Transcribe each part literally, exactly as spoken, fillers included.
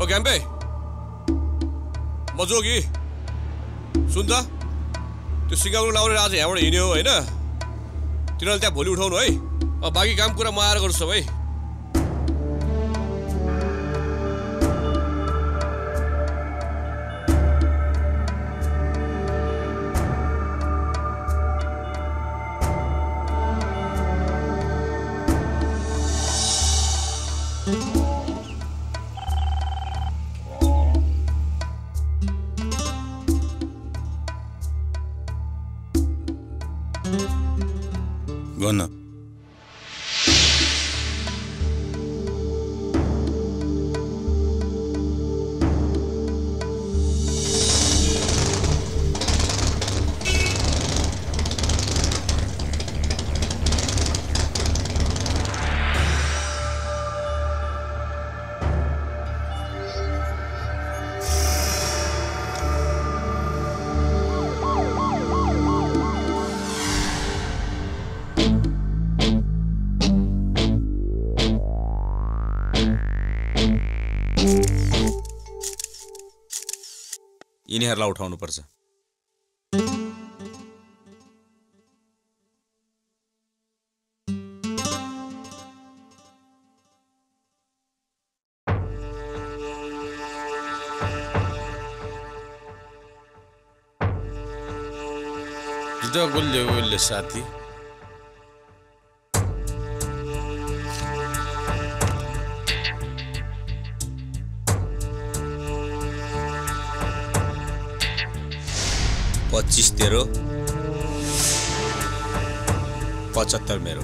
क्याम्पे म जोगी सुन त त्यो सिकाउनु लाउने आज यहाँबाट हिँड्यो होइन तिनीहरूले त्यहाँ भोलि उठाउनु है अब बाँकी काम कुरा म आएर गर्छु है गर्न यिनीहरूलाई उठाउनु पर्छ जुदा गुल्ले गुल्ले साथी पच्चीस तेरो पचहत्तर मेरो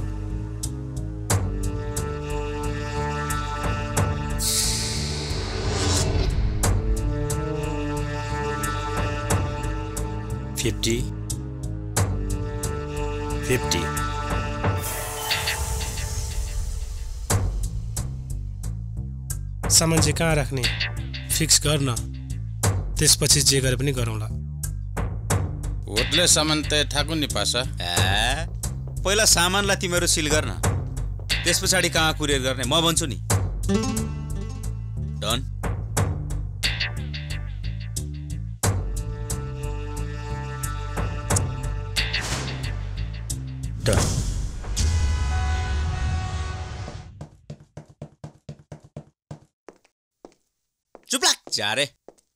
फिफ्टी फिफ्टी सामान चाहिँ कहाँ राख्ने फिक्स गर्न त्यसपछि जे गरे पनि गरौँला होटले सामान त ठाकुर नि पासा ए पहिला सामानलाई तिमीहरू सिल गर्न त्यस पछाडि कहाँ कुरियर गर्ने म भन्छु नि डन डन चुप लाग जा रे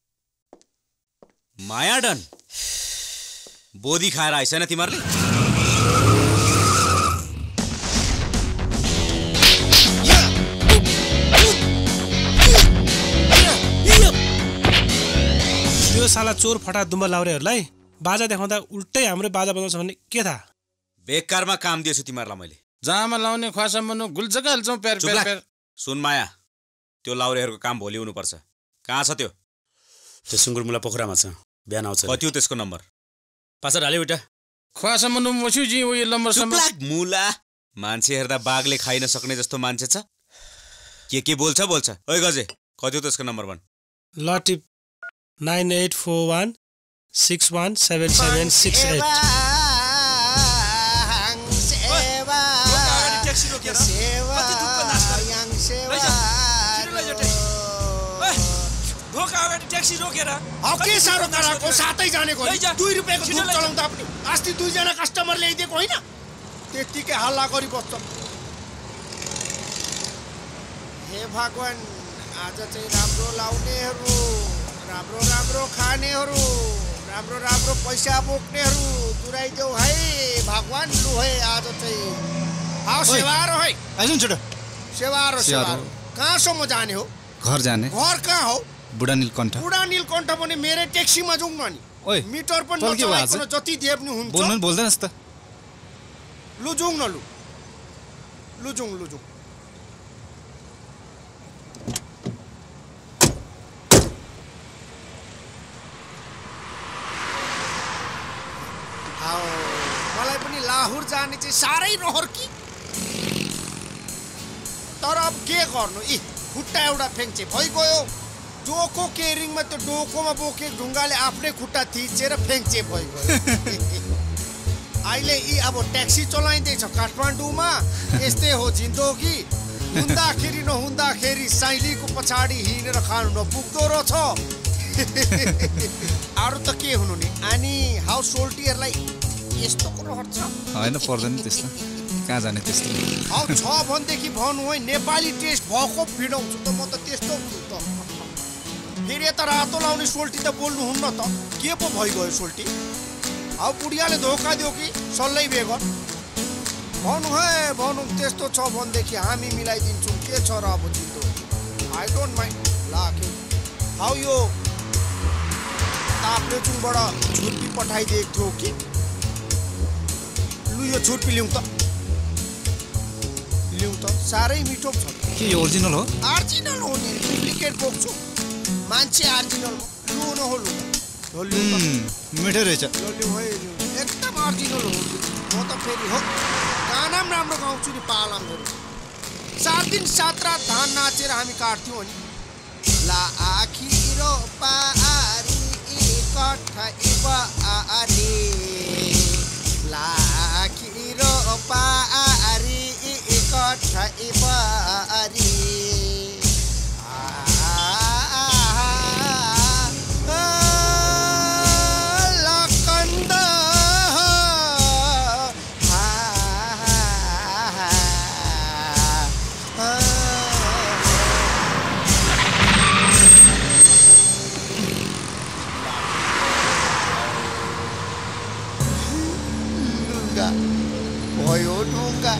माया डन बोधी खाएर आइस न तिमीहरूले त्यो साला चोर फटा दुम्बा लाउरेहरूलाई बाजा देखाउँदा उल्टै हाम्रो बाजा बजाउँछ भन्ने के थाहा बेकारमा काम दिएछु तिमीहरूलाई मैले जामा लाउने ख्वासा मनो गुल्जका हाल्छौँ प्यार प्यार प्यार सुन माया त्यो लाउरेहरूको काम भोलि हुनुपर्छ कहाँ छ त्यो त्यो सुँगुरमुला पोखरामा छ बिहान आउँछ कति हो त्यसको नम्बर पासा ढाल्यो बेटा ख्वासा मनो मसुजी उयो नम्बर सम्म मुला मान्छे हेर्दा बाघले खाइन सक्ने जस्तो मान्छे छ के के बोल्छ बोल्छ ओइ गजे कति हो त्यसको नम्बर भन ल टिप nine eight four one six one seven seven six eight taxi रोकेर के साह्रो कराको सातै जानेको दुई रुपियाँको दुध चलाउँदा पनि अस्ति दुईजना कस्टमर ल्याइदिएको होइन त्यतिकै हल्ला गरिबस्छ हे भगवान आज चाहिँ राम्रो लाउनेहरू राम्रो राम्रो खानेहरू राम्रो राम्रो पैसा बोक्नेहरू तुराइदेऊ है भगवान लु है आज चाहिँ आओ सेवारो है आइज छोटो सेवारो सेवारो कहाँसम्म जाने हो घर जाने घर कहाँ हो बुढा नीलकण्ठ बुढा नीलकण्ठ भने मेरो ट्याक्सीमा जाउँ न नि ओइ मिटर पनि नचलाइकन जति दिए पनि हुन्छ बोल्नु बोल्दैनस् त लु जाउँ न लु लु जाउँ लु जाउँ मलाई पनि लाहोर जाने चाहिँ साह्रै रहर कि तर अब के गर्नु इ खुट्टा एउटा फ्याङ्चे भइगयो डोको केरिङमा त्यो डोकोमा बोके ढुङ्गाले आफ्नै खुट्टा थिचेर फ्याङ्चे भइगयो अहिले यी अब ट्याक्सी चलाइँदैछ काठमाडौँमा यस्तै हो जिन्दगी हुँदाखेरि नहुँदाखेरि साइलीको पछाडि हिँडेर खानु नपुग्दो रहेछ। अरू त के हुनु नि अनि हाउस होल्डरलाई यस्तो कुरो हट्छ होइन पर्दैन त्यस्तो कहाँ जाने त्यस्तो हौ छ भनेदेखि भन्नु है नेपाली टेस्ट भएको भिडाउँछु त म त त्यस्तो हुन्छु त फेरि यता रातो लाउने सोल्टी त बोल्नुहुन्न त के पो भइगयो सोल्टी हौ बुढियाले धोका दियो कि सल्लै बेगर भन्नु है भन्नु त्यस्तो छ भनेदेखि हामी मिलाइदिन्छौँ के छ र अब चिन्तो आई डोन्ट माइन्ड ला के हौ यो ताप्लेजुङबाट छुर्पी पठाइदिएको थियो कि लु यो छुर्पी ल्याउँ त ल्याउँ त साह्रै मिठो छ के यो ओरिजिनल हो अर्जिनल हो नि डुप्लिकेट बोक्छु मान्छे अर्जिनल लु न हो लु हो लु त मिठो रहेछ ल लु है एकदम अर्जिनल हो म त फेरि हो गाना पनि राम्रो गाउँछु नि पालामहरू सात दिन सात रात धान नाचेर हामी काट्थ्यौँ नि ला आखिरो पारी कठा इबारी ला आखिरो पारी कठा इबारी भयो ढुङ्गा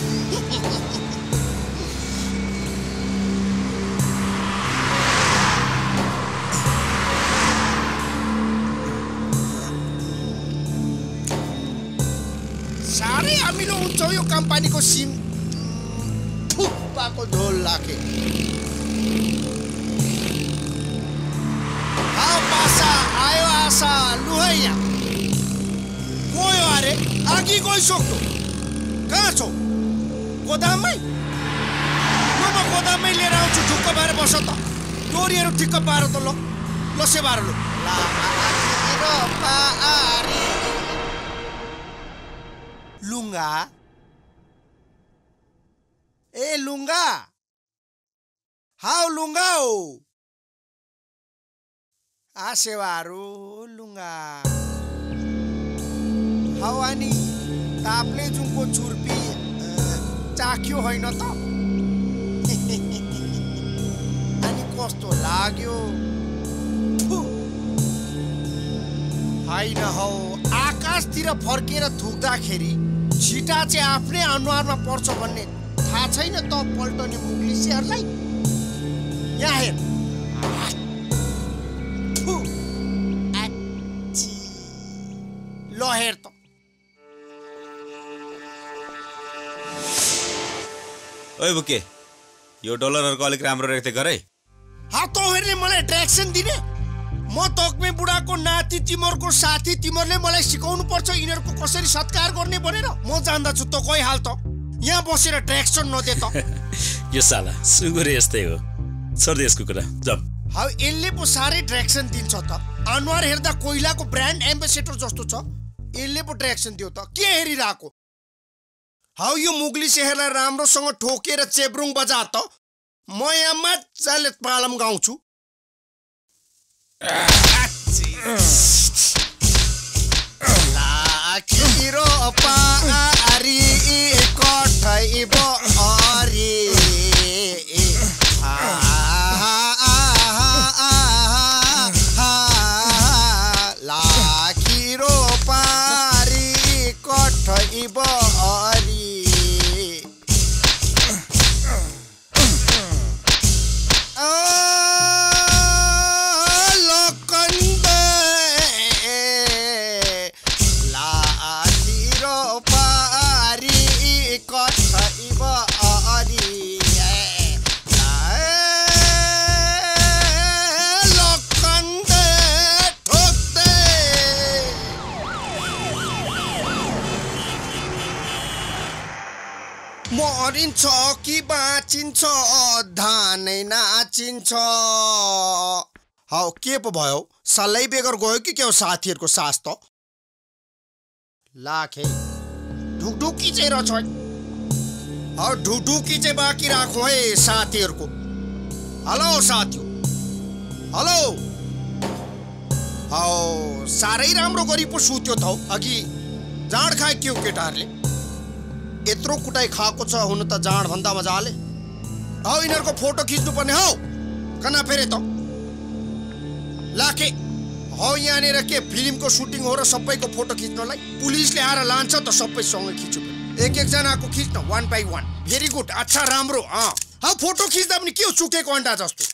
साह्रै अमिलो हुन्छ यो कम्पनीको सिम थुक्पाको झोल लाखे आओ पासा आयो आशा लु है यहाँ गयो अरे अघि गइसक्यो कहाँ छौ गोदाममै ल म गोदाममै लिएर आउँछु ढुक्क भएर बस त डोरीहरू ठिक्क पार त ल लसे बार लु लुङ्गा ए लुङ्गा हाउ लुङ्गा हो आसेवाहरू लुङ्गा हावानी ताप्लेजुङको छुर्पी चाख्यो होइन त अनि कस्तो लाग्यो होइन हौ आकाशतिर फर्केर थुक्दाखेरि छिटा चाहिँ आफ्नै अनुहारमा पर्छ भन्ने थाहा छैन त पल्टने मुग्लिसेहरूलाई यहाँ हेर ल हेर त ओए बुके यो डलरहरुको अलिक राम्रो रेख्दै गर है हातौहरूले मलाई ट्र्याक्सन दिने म तकमे बुढाको नाति तिमरको साथी तिमरले मलाई सिकाउनु पर्छ यिनीहरुको कसरी सत्कार गर्ने भनेर म जान्दछु त कोही हाल त यहाँ बसेर ट्र्याक्सन नदे त यो साला सुँगुर यस्तै हो छोड दे यसको कुरा जब हाउ यसले पो सारै ट्र्याक्सन दिन्छ त अनुहार हेर्दा कोइलाको ब्रान्ड एम्बेसेडर जस्तो छ यसले पो ट्र्याक्सन दियो त के हेरिरहेको हाउ यो मुगली शहरलाई राम्रोसँग ठोकेर चेब्रुङ बजा त म यहाँ मजाले पालम गाउँछु लाखिरो पारी कठै बरी लाखिरो पारी कठै बरी मरिन्छ कि बाँचिन्छ धानै नाचिन्छ हौ के पो भयो सल्लै बेगर गयो कि के हो साथीहरुको सास त लाखे ढुकढुकी चाहिँ रहेछ और ढुढुकी चाहिँ बाँकी राखौँ है साथीहरूको। हेलो साथी, हेलो। औ साह्रै राम्रो गरी पो सुत्यो त हौ। अघि जाँड खाए के हो केटाहरूले? यत्रो कुटाइ खाएको छ हुन त जाँड भन्दा मजाले। हौ यिनीहरूको फोटो खिच्नुपर्ने हौ। कना फेरे त लाखे हौ यहाँनिर के फिल्मको सुटिङ हो र सबैको फोटो खिच्नलाई पुलिसले आएर लान्छ त सबैसँगै खिच्नु। एक एकजनाको खिच्न one by one. Very good, अच्छा राम्रो। अँ हौ फोटो खिच्दा पनि के हो चुकेको अन्डा जस्तो।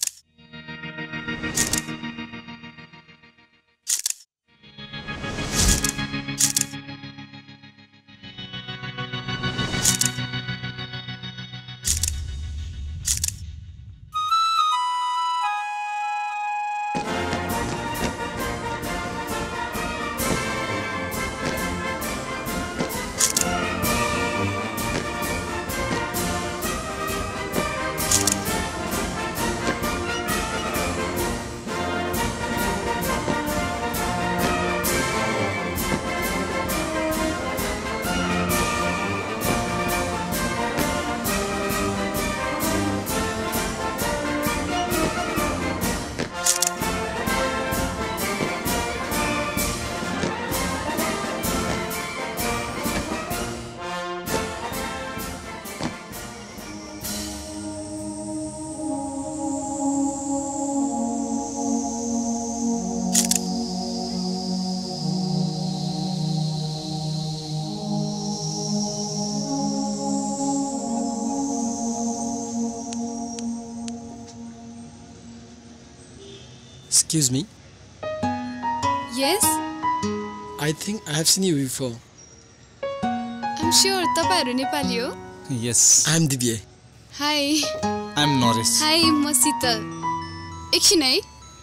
Excuse me. Yes? I think I have seen you before. I'm sure तपाईहरु नेपाली हो? Yes. I am Divya. Hi. I'm Norris. Hi, म शीतल। एकछिन है।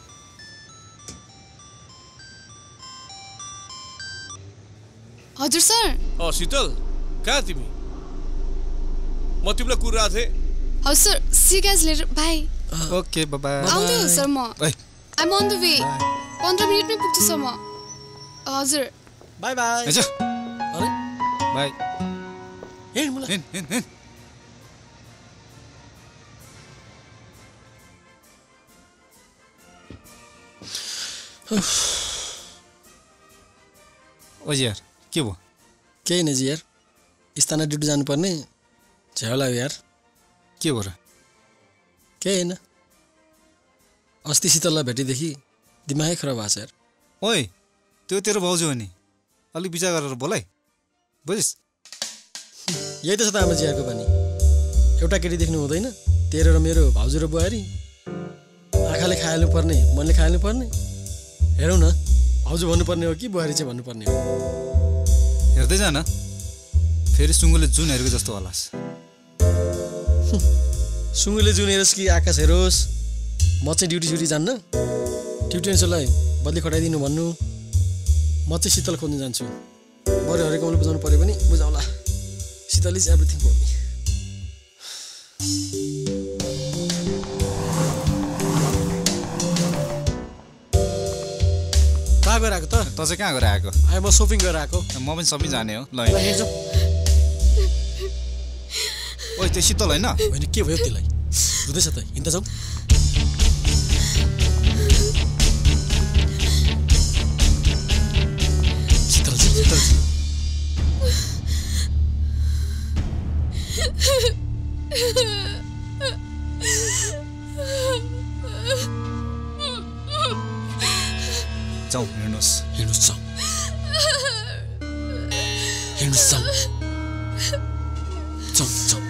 हजुर सर। अ शीतल, कहाँ तिमी? म तिमीलाई कुरिरहेको थिएँ। हजुर sir, see you guys later. Bye. Okay, bye bye. आउँदै हो सर म। Bye. I'm on the way. पन्ध्र मिनेटमै पुग्छु सर म। हजुर। Bye bye. अच्छा। अरे Bye. हिँड मलाई। हिँड हिँड हिँड। ओ यार के भयो? केही नै जी यार, स्थाना ड्युटी जानुपर्ने झ्याउ लाग्यो यार। के भयो र? केही होइन, अस्ति शीतललाई भेटेदेखि दिमागै खराब भएको छ यार। ओइ त्यो तेरो भाउजू हो नि, अलिक विचार गरेर बोल है, बुझिस्? यही त छ त हाम्रो जियाको बानी। एउटा केटी देख्नु हुँदैन, तेरो र मेरो भाउजू र बुहारी। आँखाले खाइहाल्नु पर्ने, मनले खाइहाल्नु पर्ने। हेरौँ न, भाउजू भन्नुपर्ने हो कि बुहारी चाहिँ भन्नुपर्ने हो? हेर्दै जान, फेरि सुँगुले जुन हेरेको जस्तो होलास्। सुँगुले जुन हेरोस् कि आकाश हेरोस्, म चाहिँ ड्युटी स्युटी जान्न। ड्युटी एन्सरलाई बदली खटाइदिनु भन्नु, म चाहिँ शीतल खोज्नु जान्छु। बरु हरेक कमले बुझाउनु पऱ्यो भने बुझाउला। Shital is everything for me. कहाँ गएर आएको त? त चाहिँ कहाँ गएर आएको? आए म सपिङ गरेर आएको। म पनि सबै जाने हो। ल ल हेर्छौ। ओइ त्यो शीतल होइन? होइन के भयो त्यसलाई? रुँदैछ त, हिँड्दा जाउँ। शीतल शीतल जाउँ हिँड्नुहोस्। हिँड्नुहोस् जाउँ। हिँड्नुहोस् जाउँ। जाउँ जाउँ।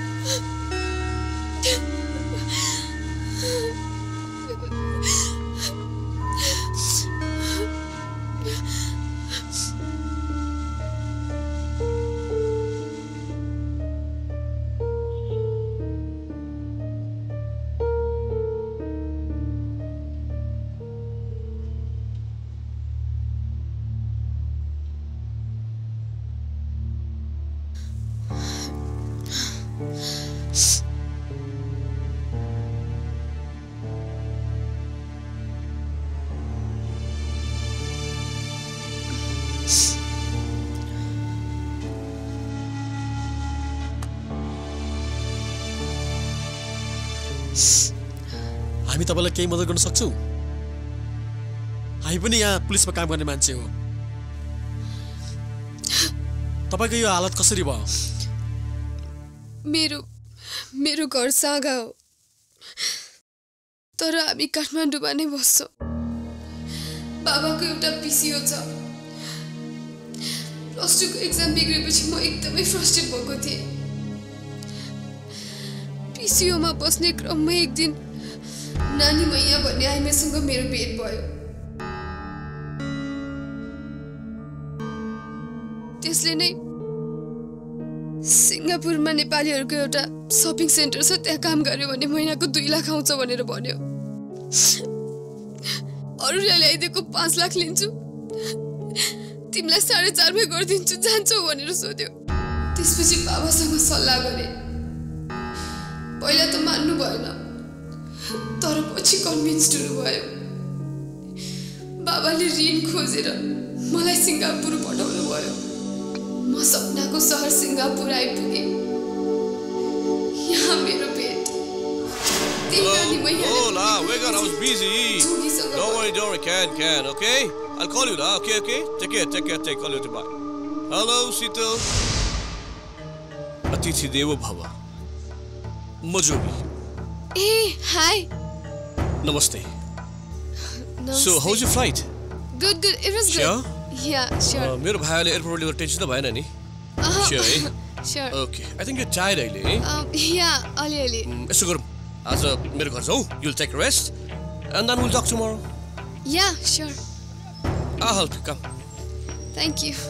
हामी तपाईँलाई केही मद्दत गर्न सक्छौँ? हामी पनि यहाँ पुलिसमा काम गर्ने मान्छे हो। तपाईँको यो हालत कसरी भयो? मेरो मेरो घर सागा हो, तर हामी काठमाडौँमा नै बस्छौँ। बाबाको एउटा पिसिओ छ। प्लस टूको एक्जाम बिग्रेपछि म एकदमै फ्रस्ट्रेट भएको थिएँ। पिसिओमा बस्ने क्रममा एक दिन नानी मैया भन्ने आइमासँग मेरो भेट भयो। त्यसले नै सिङ्गापुरमा नेपालीहरूको एउटा सपिङ सेन्टर छ, त्यहाँ काम गर्यो भने महिनाको दुई लाख आउँछ भनेर भन्यो। अरूले ल्याइदिएको पाँच लाख लिन्छु, तिमीलाई साढे चारमै गरिदिन्छु, जान्छौ भनेर सोध्यो। त्यसपछि बाबासँग सल्लाह गरे। पहिला त मान्नु भएन, तर पछि कन्भिन्स्ड हुनुभयो। बाबाले ऋण खोजेर मलाई सिङ्गापुर पठाउनु भयो। म सपनाको सहर सिङ्गापुर आइपुगेँ। यहाँ मेरो भेट Hola, wake up, I was busy. Don't worry, don't worry, can, can, okay? I'll call you now, okay, okay? Take care, take care, take care, call you tomorrow. Hello, Sital. Atithi Devo Bhava. Majobi. Hey, hi. Namaste. Namaste. So, how's your flight? Good, good, it was good. Sure? Yeah, sure. मेरो भाइले एयरपोर्टले गर्दा tension त भएन नि? Sure, eh? Sure. Okay, I think you're tired अहिले, eh? Um, yeah, अलिअलि. यसो गरौँ, आज मेरो घर जाऊ, you'll take a rest, and then we'll talk tomorrow. Yeah, sure. I'll help you, come. Thank you.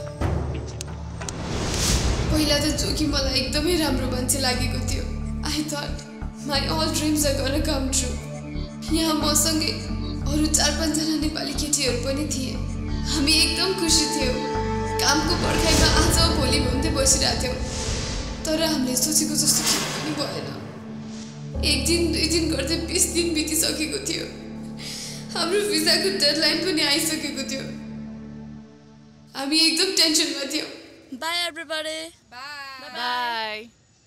पहिला त जोगी मलाई एकदमै राम्रो मान्छे लागेको थियो. I thought my all dreams are gonna come true. यहाँ मसँगै अरू चार पाँचजना नेपाली केटीहरू पनि थिए. हामी एकदम खुसी थियौँ. कामको पर्खाइमा आज भोलि भन्दै बसिरहेको थियौँ. तर हामीले सोचेको जस्तो केही पनि भएन. एक दिन दुई दिन गर्दै बिस दिन बितिसकेको थियो. हाम्रो भिजाको डेडलाइन पनि आइसकेको थियो. हामी एकदम टेन्सनमा थियौँ. Bye everybody. Bye. Bye.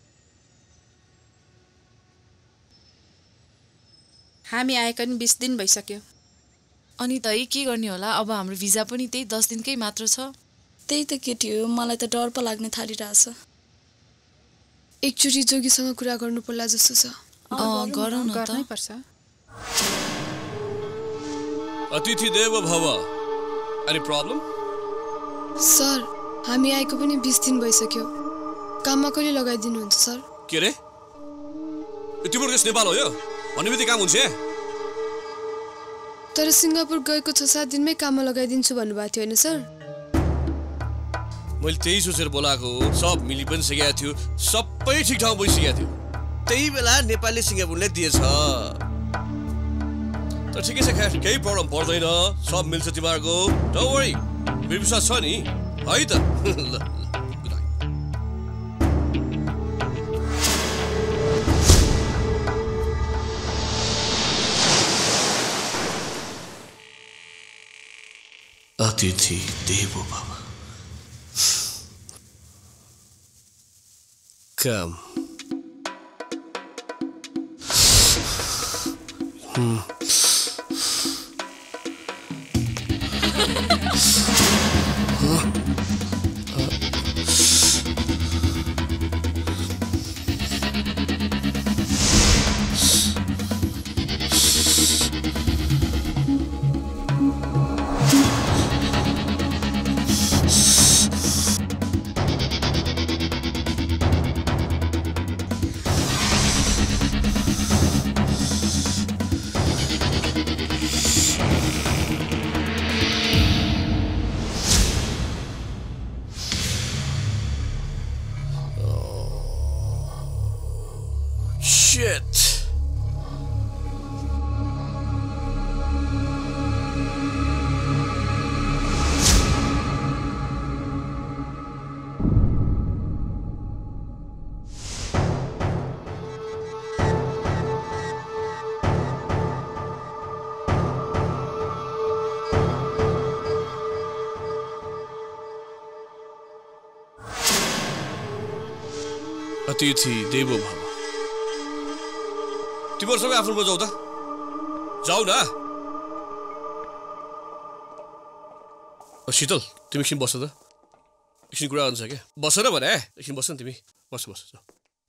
हामी आएका नि बीस दिन भइसक्यो. अनि त के गर्ने होला, अब हाम्रो भिजा पनि त्यही दस दिनकै मात्र छ. त्यही त केटी हो, मलाई त डर पो लाग्न थालिरहेछ. एकचोटि जोगीसँग कुरा गर्नु पर्ला जस्तो छ. अँ गरौँ न त. गर्नै पर्छ. अतिथि देव भव. Any problem? सर, हामी आएको पनि बीस दिन भइसक्यो. काममा कहिले लगाइदिनुहुन्छ सर? के रे? तिम्रो देश नेपाल हो यो? भन्नेबित्तिकै काम हुन्छ? तर सिङ्गापुर गएको छ सात दिनमै काममा लगाइदिन्छु भन्नुभएको थियो होइन सर? मैले त्यही सोचेर बोलाएको. सब मिली पनि सकेको थियो, सबै ठिक ठाउँ भइसकेको थियो. त्यही बेला नेपालले सिङ्गापुरलाई दिएछ. तर ठिकै छ, खैर केही प्रब्लम पर्दैन, सब मिल्छ तिमीहरूको. डोन्ट वरी, मेरो विश्वास छ नि है त. ल अतिथि देवो भव. Come. Hmm. Huh? Shit. अतिथि देवो भव. तिम्रो सबै आफ्नो बजाउ त. जाऊ न। शीतल तिमी एकछिन बस त, एकछिन कुरा गर्नु छ क्या। बस न भने एकछिन बस न तिमी, बस बस जाऊ।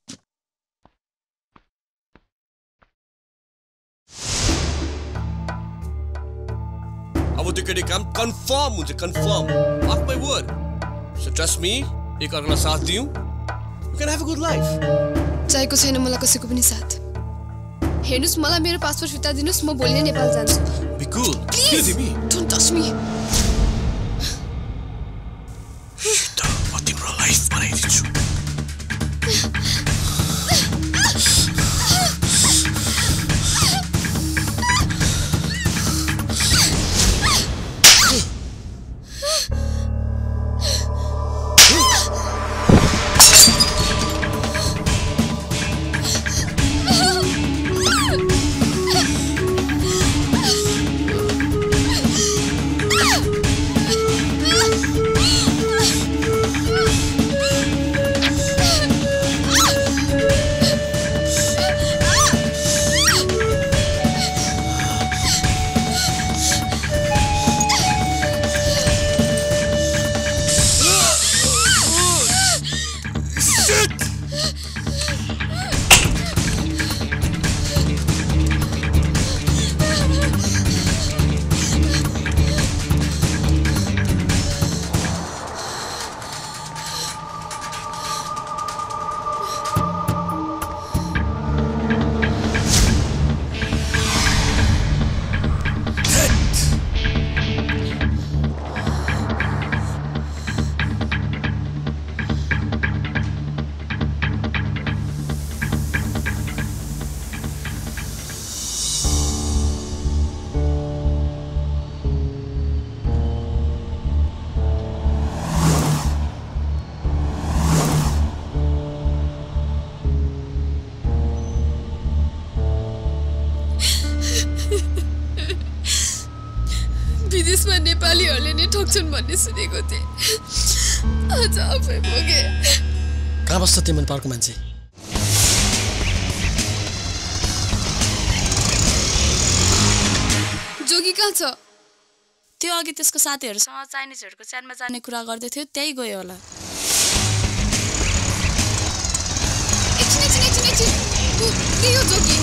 अब त्यो केटी काम कन्फर्म हुन्छ, confirm. Mark my word. So trust me, एक अर्कालाई साथ दिउँ, you can have a good life. चाहिएको छैन मलाई कसैको पनि साथ। हेर्नुस् मलाई मेरो पासपोर्ट फिर्ता दिनुस्, म भोलि नै नेपाल जान्छु। Be cool. Please don't touch me. Shital, म तिम्रो लाइफ बनाइदिन्छु। विदेशमा नेपालीहरूले नै ठग्छन् भन्ने सुनेको थिएँ, आज आफै भोगे। कहाँ बस्छ त्यो मन पार्को मान्छे? जोगी कहाँ छ? त्यो अघि त्यसको साथीहरूसँग चाइनिजहरूको च्यानमा जाने कुरा गर्दै थियो, त्यही गयो होला। एकछिन एकछिन एकछिन एकछिन ऊ के हो जोगी?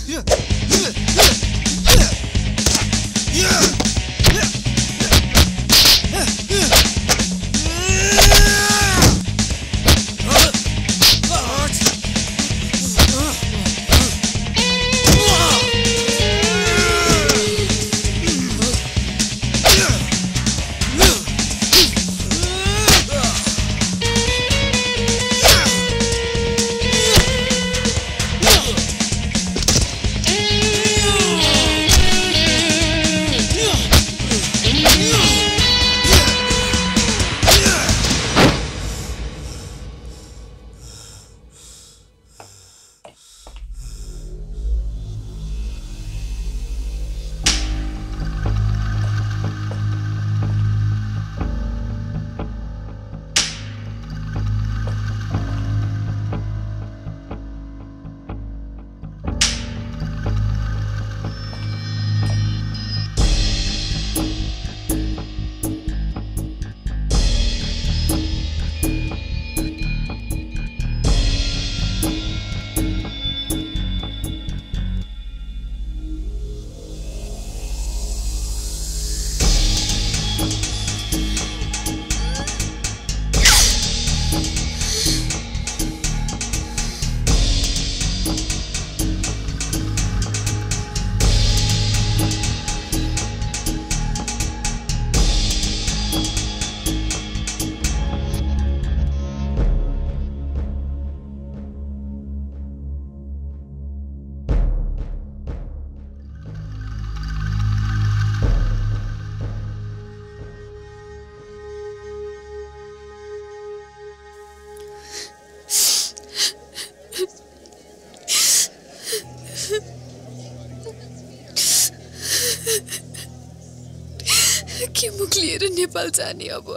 के मुख लिएर नेपाल जाने अब?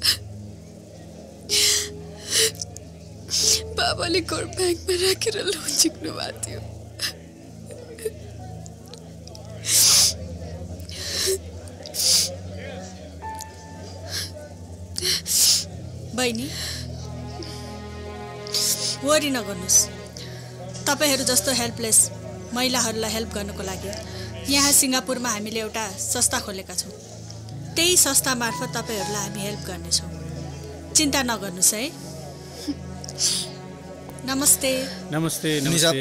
बाबाले घर ब्याङ्कमा राखेर लोन झिक्नु भएको थियो। बहिनी वरी नगर्नुस्। तपाईहरु जस्तो हेल्पलेस महिलाहरूलाई हेल्प गर्नको लागि यहाँ सिङ्गापुरमा हामीले एउटा संस्था खोलेका छौं। त्यही संस्था मार्फत तपाईहरुलाई हामी हेल्प गर्नेछौं। चिन्ता नगर्नुस् है। नमस्ते। नमस्ते नमस्ते।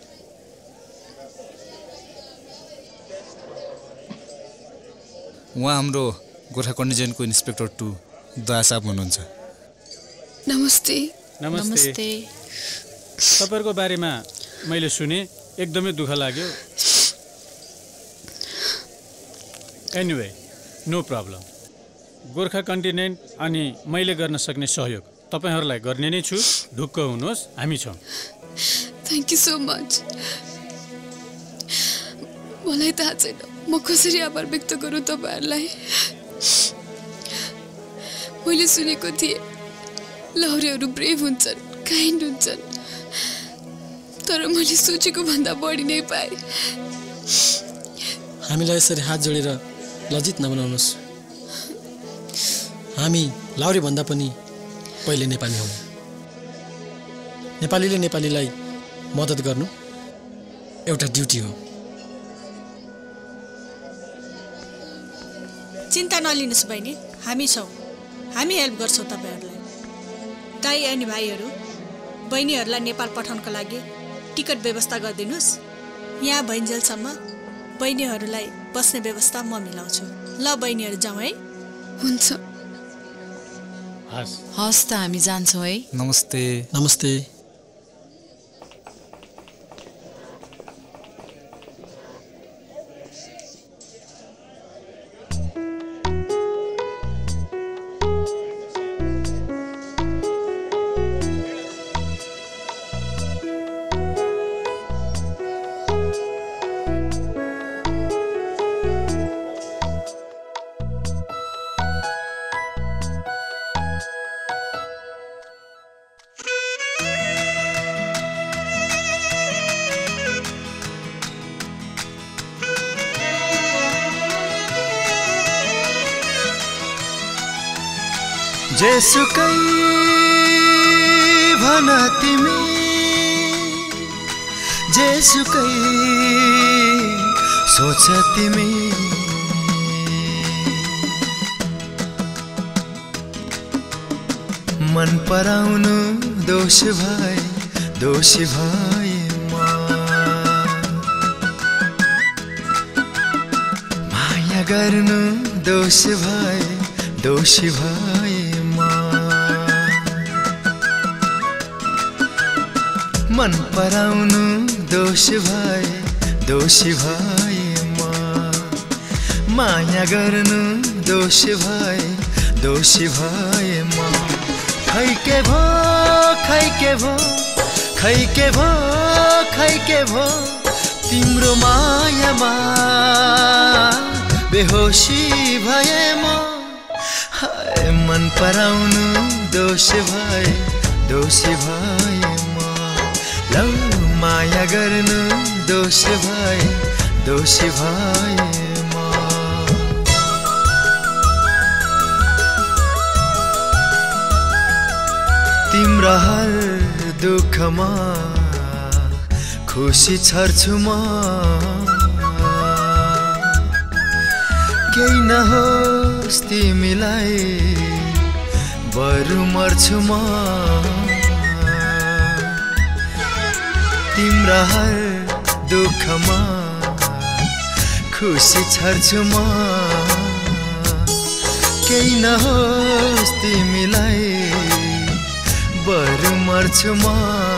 उहाँ हाम्रो गोर्खा कन्टिजेन्टको इन्सपेक्टर टू दया साहब हुनुहुन्छ। नमस्ते। नमस्ते। तपाईहरुको बारेमा मैले सुने, एकदमै दुःख लाग्यो। Anyway no problem. Gorkha continent अनि मैले गर्न सक्ने सहयोग तपाईहरुलाई गर्ने नै छु। ढुक्क हुनुहोस्, हामी छौं। Thank you so much. मलाई थाहा छैन म कसरी आभार व्यक्त गरौँ तपाईहरुलाई। मैले सुनेको थिएँ लौरेहरू ब्रेभ हुन्छन्, काइन्ड हुन्छन्, तर मैले सोचेको भन्दा बढी नै पाएँ। हामीलाई यसरी हात जोडेर लज्जित नबनाउनुस्। हामी लाउरे भन्दा पनि पहिले नेपाली हौं। नेपालीले नेपालीलाई मद्दत गर्नु एउटा ड्युटी हो। चिन्ता नलिनुस् बहिनी, हामी छौं। हामी हेल्प गर्छौं तपाईहरुलाई। दाइ अनि भाइहरु, बहिनीहरुलाई नेपाल पठाउनको लागि टिकट व्यवस्था गरिदिनुस्। यहाँ भइन्जेलसम्म बहिनीहरुलाई बस्ने व्यवस्था म मिलाउँछु। ल बहिनीहरु जाउँ है। हुन्छ। हस् हस् त हामी जान्छौँ है। नमस्ते। नमस्ते। जेसुकै भन तिमी जेसुकै सोच तिमी मन पराउनु दोष भए दोषी भए म माया गर्नु दोष भए दोषी भए म मन पराउनु दोष भए दोषी भए म माया गर्नु दोष भए दोषी भए म खै के भो खै के भो खै के भो खै के भो तिम्रो मायामा बेहोसी भए म हाय मन पराउनु दोष भए दोषी भए म लौ माया गर्नु दोष भए दोषी भए तिम्रा हर दुःखमा खुसी छर्छु म केही नहोस् तिमीलाई बरु मर्छु म तिम्रा हर दुःखमा खुसी छर्छु म केही नहोस् तिमीलाई बरु मर्छु म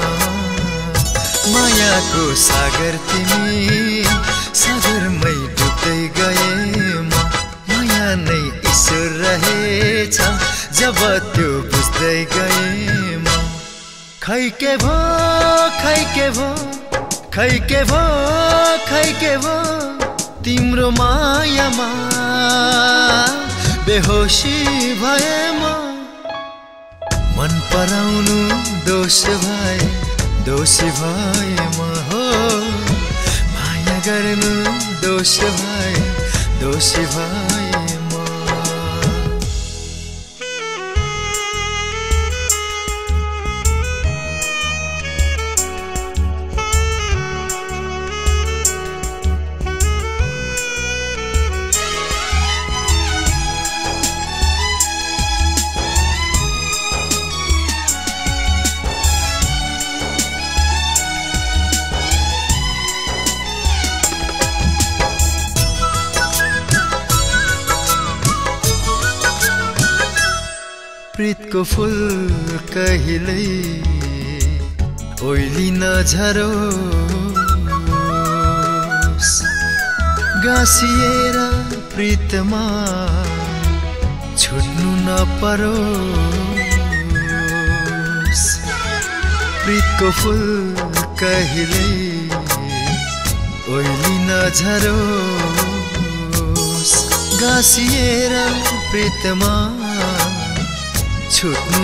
मायाको सागर तिमी सागरमै डुब्दै गए म माया नै ईश्वर रहेछ जब त्यो बुझ्दै गए म खै के भो खै के भो खै के भो खै के भो तिम्रो मायामा बेहोसी भए म मन पराउनु दोष भए दोषी भए म हो माया गर्नु दोष भए दोषी भए म प्रीतको फूल कहिल्यै ओइलिन झरोस् गाँसिएर प्रीतमा छुट्नु नपरोस् प्रीतको फूल कहिल्यै ओइलिन झरोस् गाँसिएर प्रीतमा छुट्नु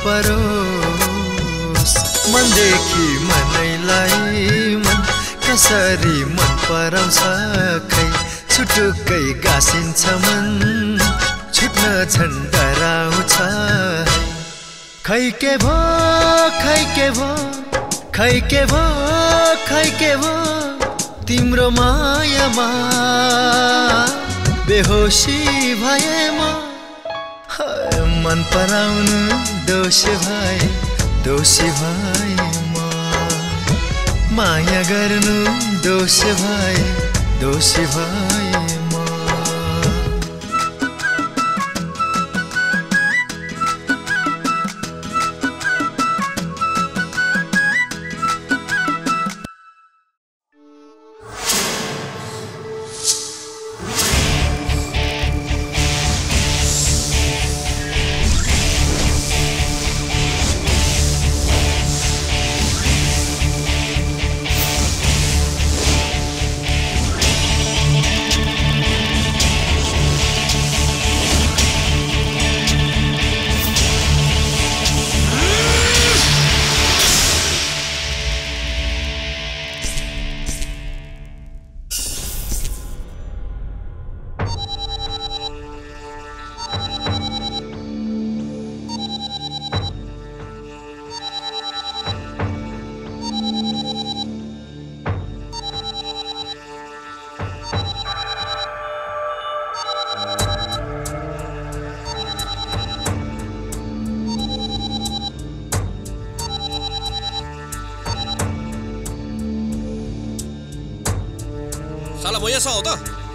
नपरोस् मनदेखि मनैलाई मन कसरी मन पराउँछ खै छुटुक्कै गाँसिन्छ मन छुट्न झन् डराउँछ खै के भो खै के भो खै के भो खै के भो तिम्रो मायामा बेहोसी भए म मन पराउनु दोष भए दोषी भए म माया गर्नु दोष भए दोषी भए म साला मैयासँग हो त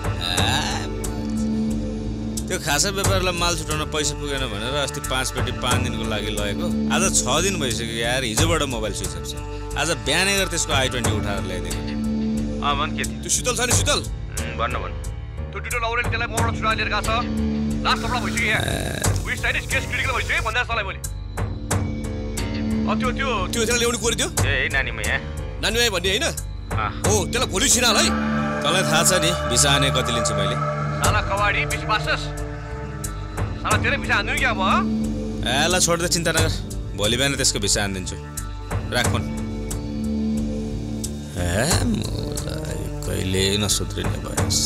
त्यो खासा व्यापारलाई माल छुटाउन पैसा पुगेन भनेर अस्ति पाँच पेटी पाँच दिनको लागि लगेको आज छ दिन भइसक्यो यार हिजोबाट मोबाइल स्विच अफ छ आज बिहानै गएर त्यसको आई ट्वेन्टी उठाएर ल्याइदिएको अँ भन् के त्यो शीतल छ नि शीतल भन्नु भन्नु त्यो डिटो लाउरेले त्यसलाई मबाट छुटाएर लिएर गएको छ लास्ट सपडा भइसक्यो यहाँ विस साइड केस क्रिटिकल भइसक्यो भन्दा सलाई मैले अ त्यो त्यो त्यो त्यसलाई ल्याउनु कोरिदियो ए नानीमा यहाँ नानीमा भन्ने होइन हो त्यसलाई भोलि छिराल है तँलाई थाहा छ नि भिसा आने कति लिन्छु मैले साला कवाडी बिस पासस साला तेरै भिसा हान्नु क्या म एला छोड्दै चिन्ता नगर भोलि बिहान त्यसको भिसा हानिदिन्छु राख फोन ए मलाई कहिले नसुध्रिने भएस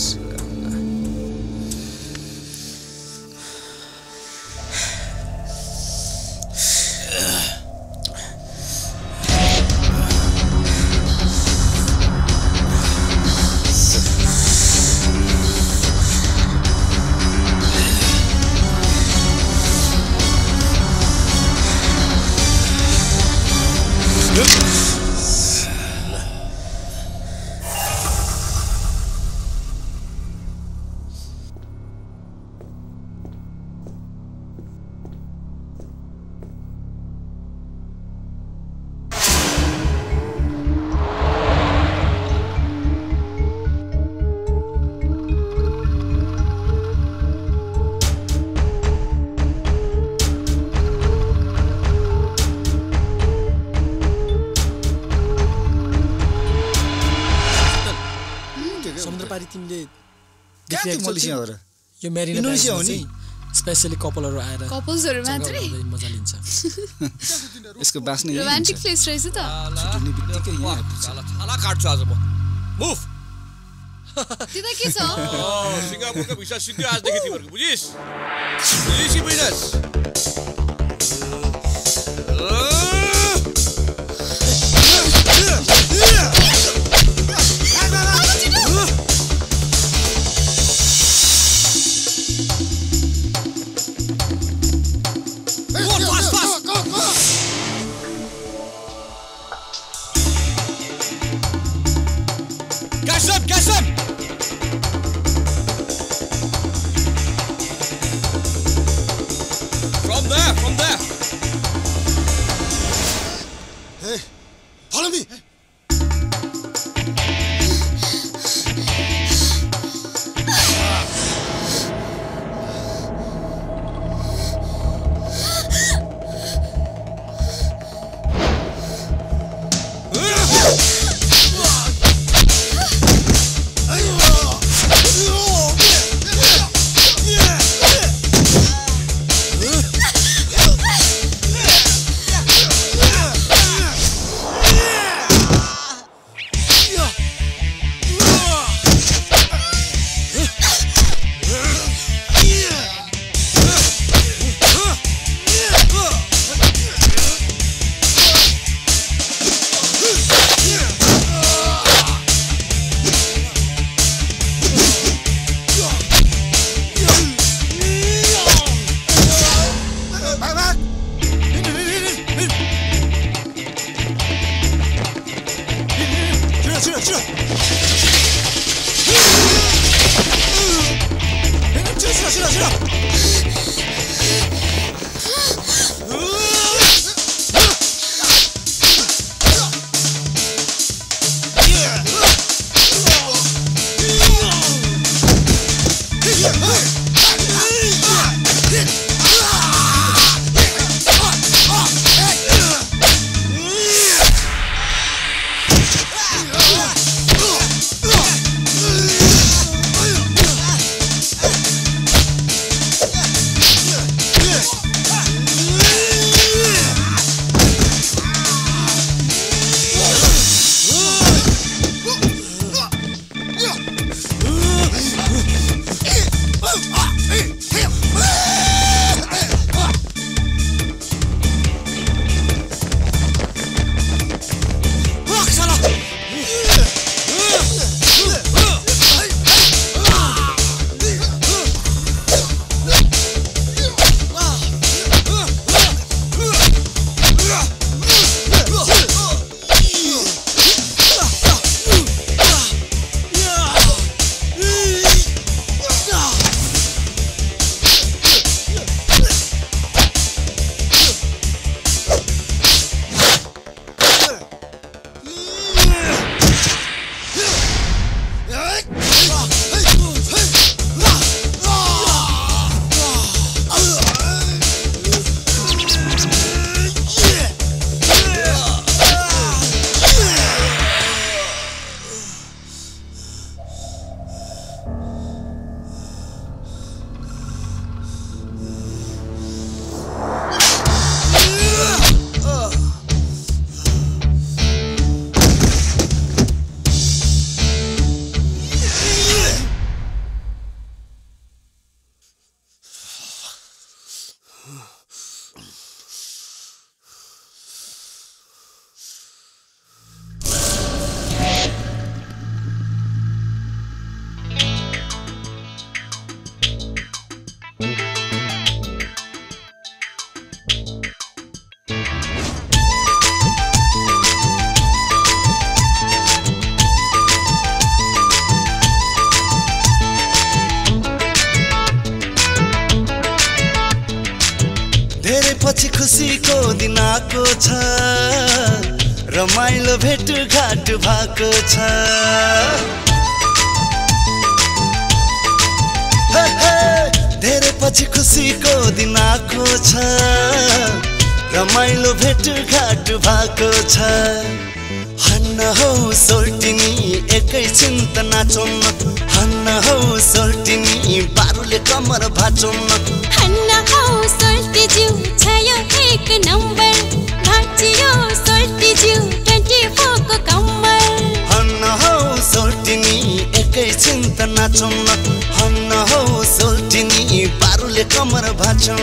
यो मेरिना इन्डोनेसिया हो नि स्पेशली कपलहरु आएर कपल्सहरु मात्रै मजा लिन्छ यसको बास्ने रोमान्टिक प्लेस रहेछ त छुट्ने बित्तिकै यहाँ साला छाला काट्छु आज म मुभ त्यता के छ सिङ्गापुरको भिसा सिद्धि आजदेखि तिमीहरुको बुझिस बुझिस बुझिस From there. पछि खुसीको दिन आएको छ रमाइलो भेटघाट भएको छ हे हे धेरै पछि खुसीको दिन आएको छ रमाइलो भेटघाट भएको छ हन्न हौ सोल्टिनी एकै चिन्ता नाचौँ हन्न हौ सोल्टिनी बारुले कमर भाचौँ हन्न हौ सोल्टी ज्यू छ यो एक नम्बर भाचियो सोल्टी ज्यू ट्वेन्टी फोर को कम्मर हन्न हौ सोल्टिनी एकै चिन्ता नाचौँ हन्न हौ सोल्टिनी बारुले कमर भाचौँ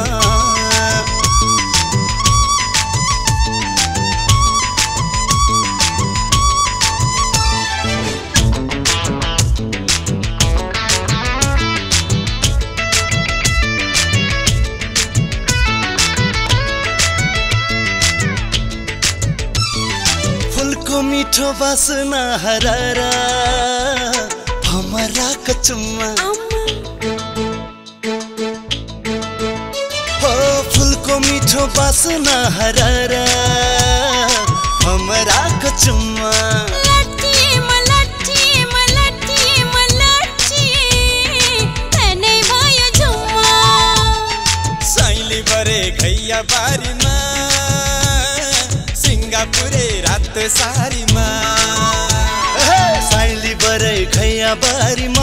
मिठो बासना हरारा हमारा कचुम्मा हो फुलको मिठो बासना हरारा हमारा कचुम्मा साइली बरे खैया बारीमा सिंगापुरे रात सारीमा साइली बरै खैया बारीमा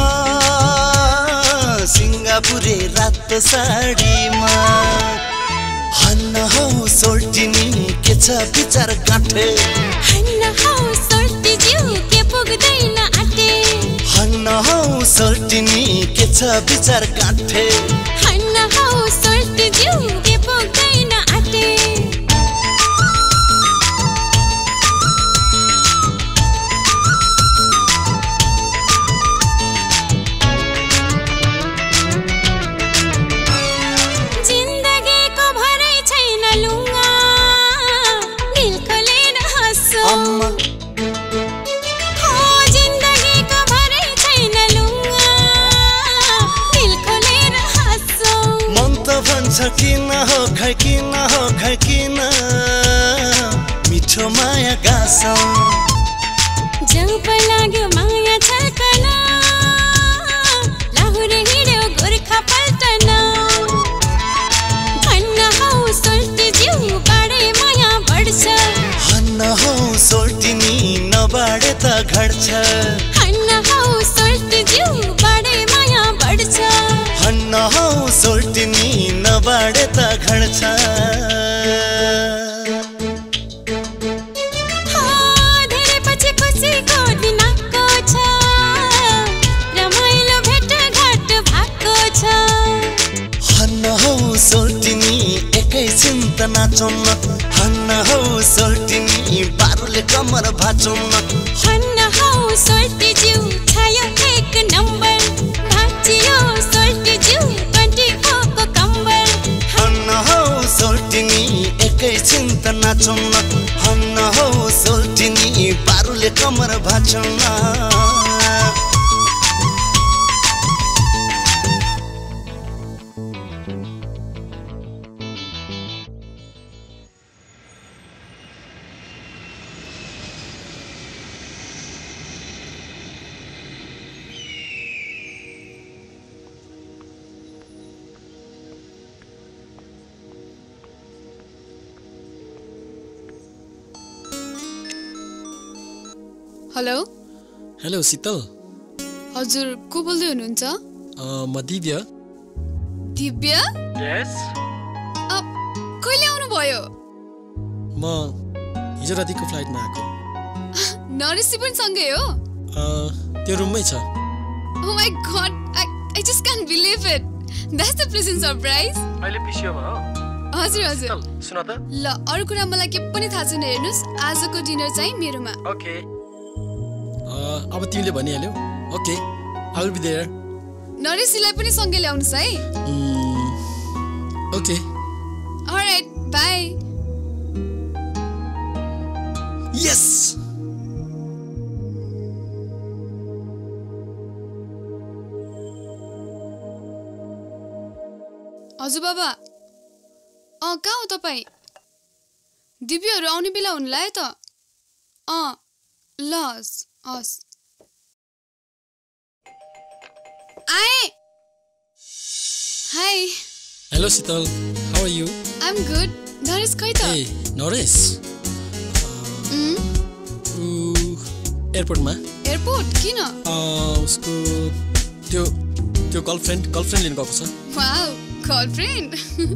सिंगापुरे रात साडीमा हन्न हौ सोल्टिनी के छ विचार गाँठे हन्न हौ सोल्टी ज्यू के पुग्दैन आटे हन्न हौ सोल्टिनी के छ विचार गाँठे हन्न हौ सोल्टी ज्यू के पुग्दैन आटे किन हो खै किन हो खै किन मिठो माया गासौँ जब लाग्यो माया छल्कन लाहुरे हिँड्यो गोर्खा पल्टन हन्न हौ सोल्टी ज्यू बाडे माया बढ्छ हन्न हौ सोल्टिनी नबाडे त घट्छ हन्न हौ सोल्टी ज्यू बाडे माया बढ्छ हन्न हौ सोल्टिनी नबाडे त घट्छ धेरै पछि खुसीको दिन आएको छ रमाइलो भेटघाट भएको छ हन्न हौ सोल्टिनी एकै चिन्ता नाचौँ हन्न हौ सोल्टिनी बारुले कमर भाचौँ हन्न हौ सोल्टी ज्यू छ यो एक नम्बर भाचियो सोल्टी ज्यू ट्वेन्टी फोर को कम्बर हन्न हौ सोल्टिनी एकै चिन्ता नाचौँ हन्न हौ सोल्टिनी बारुले कमर भाचौँ हेलो हेलो शीतल हजुर को बोल्दै हुनुहुन्छ म दिव्य दिव्य यस कहिले आउनु भयो म हिजो रातिको फ्लाइटमा आएको नरेसी पनि सँगै हो त्यो रुममै छ Oh my god I I just can't believe it That's the pleasant surprise अहिले पिसियो भयो हजुर हजुर सुन त ल अरु कुरा मलाई के पनि थाहा छैन हेर्नुस् आजको डिनर चाहिँ मेरोमा ओके अब तिमीले भनिहाल्यौ okay I will be there नरेसीलाई पनि सँगै ल्याउनुस् है ओके अलराइट बाइ यस हजुर बाबा अँ कहाँ हो तपाईँ दिव्यहरू आउने बेला हुनु लाग्यो त अँ ल हस् हस् आए hi hello Shital how are you I am good Naresh खै त ए नरेश एयरपोर्टमा एयरपोर्ट किन उसको त्यो त्यो गर्लफ्रेन्ड गर्लफ्रेन्ड लिनु गएको छ वाउ गर्लफ्रेन्ड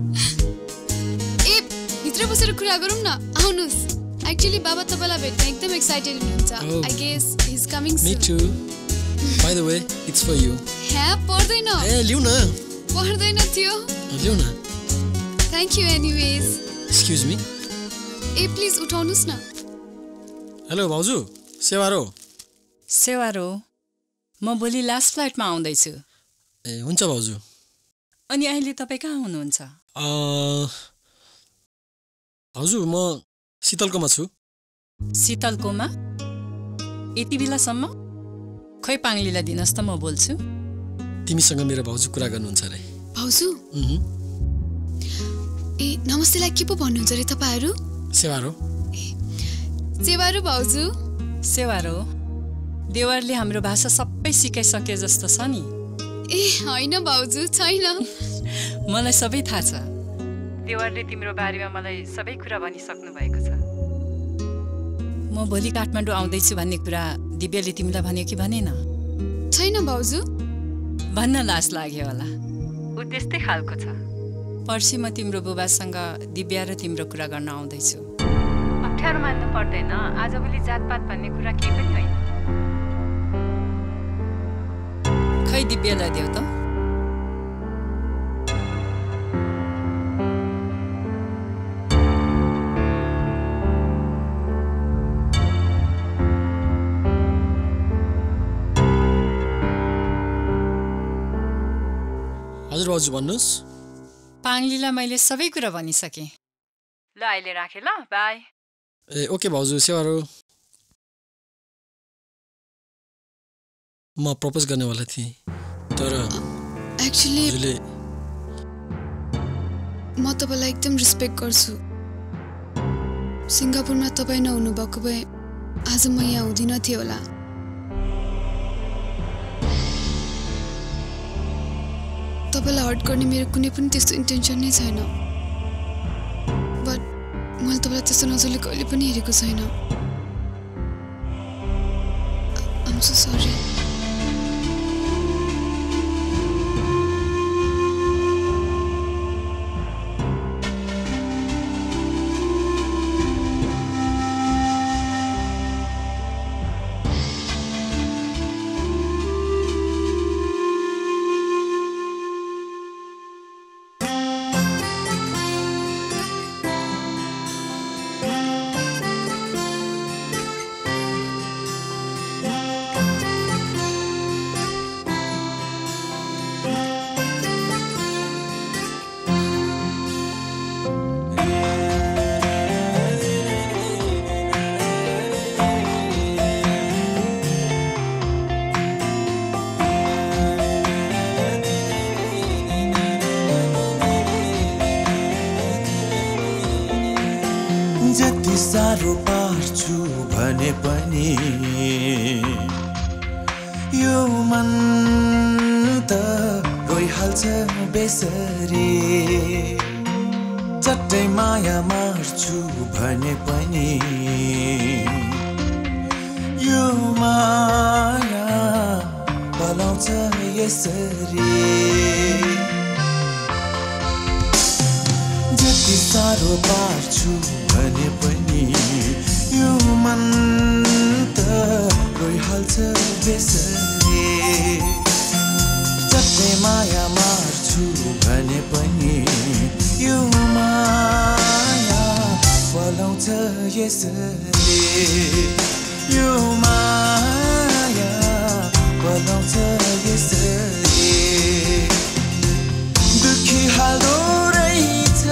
ए भित्र बसेर कुरा गरौँ न आउनुस् एक्चुअली बाबा तपाईँलाई भेट्न एकदम एक्साइटेड हुनुहुन्छ I guess he is coming me too by the way it's for you हे पर्दैन ए लिउ न पर्दैन थियो लिउ न thank you anyways excuse me ए प्लिज उठाउनुस् न हेलो भाउजू सेवारो सेवारो म भोलि लास्ट फ्लाइटमा आउँदैछु ए हुन्छ भाउजू अनि अहिले तपाईँ कहाँ हुनुहुन्छ हजुर म शीतलकोमा छु शीतलकोमा यति बेलासम्म खै पाङ्लीलाई दिनुहोस् त म बोल्छु तिमीसँग मेरो भाउजू कुरा गर्नुहुन्छ अरे भाउजू ए नमस्तेलाई के पो भन्नुहुन्छ अरे तपाईँहरू सेवारो सेवारो भाउजू सेवारो देवरले हाम्रो भाषा सबै सिकाइसके जस्तो छ नि ए होइन भाउजू छैन मलाई सबै थाहा छ देवरले तिम्रो बारेमा मलाई सबै कुरा भनिसक्नु भएको छ म भोलि काठमाडौँ आउँदैछु भन्ने कुरा दिव्यले तिमीलाई भन्यो कि भनेन छैन भाउजू भन्न लाज लाग्यो होला ऊ त्यस्तै खालको छ पर्सि म तिम्रो बुबासँग दिव्या र तिम्रो कुरा गर्न आउँदैछु अप्ठ्यारो मान्नु पर्दैन आजभोलि जातपात भन्ने कुरा केही पनि होइन खै दिव्यालाई देऊ त हजुर भाउजू भन्नुहोस् पाङ्लीलाई मैले सबै कुरा भनिसकेँ ल अहिले राखेँ ल बाई ए ओके भाउजू सेवारो म प्रपोज गर्नेवाला थिएँ तर एक्चुअली म तपाईँलाई एकदम रेस्पेक्ट गर्छु सिङ्गापुरमा तपाईँ नहुनु भएको भए आज म यहाँ हुँदिन थिएँ होला तपाईँलाई हर्ट गर्ने मेरो कुनै पनि त्यस्तो इन्टेन्सन नै छैन बट मैले तपाईँलाई त्यस्तो नजरले कहिले पनि हेरेको छैन आइ एम सो सरी जति साह्रो पार्छु भने पनि यो मन त रोइहाल्छ बेसरी चट्टै माया मार्छु भने पनि यो माया पलाउँछ यसरी जति साह्रो पार्छु भने पनि यो मन त रोइहाल्छ बेसरी जति माया मार्छु भने पनि यो माया पलाउँछ यसरी यो माया पलाउँछ यसरी दुखी हालो रहेछ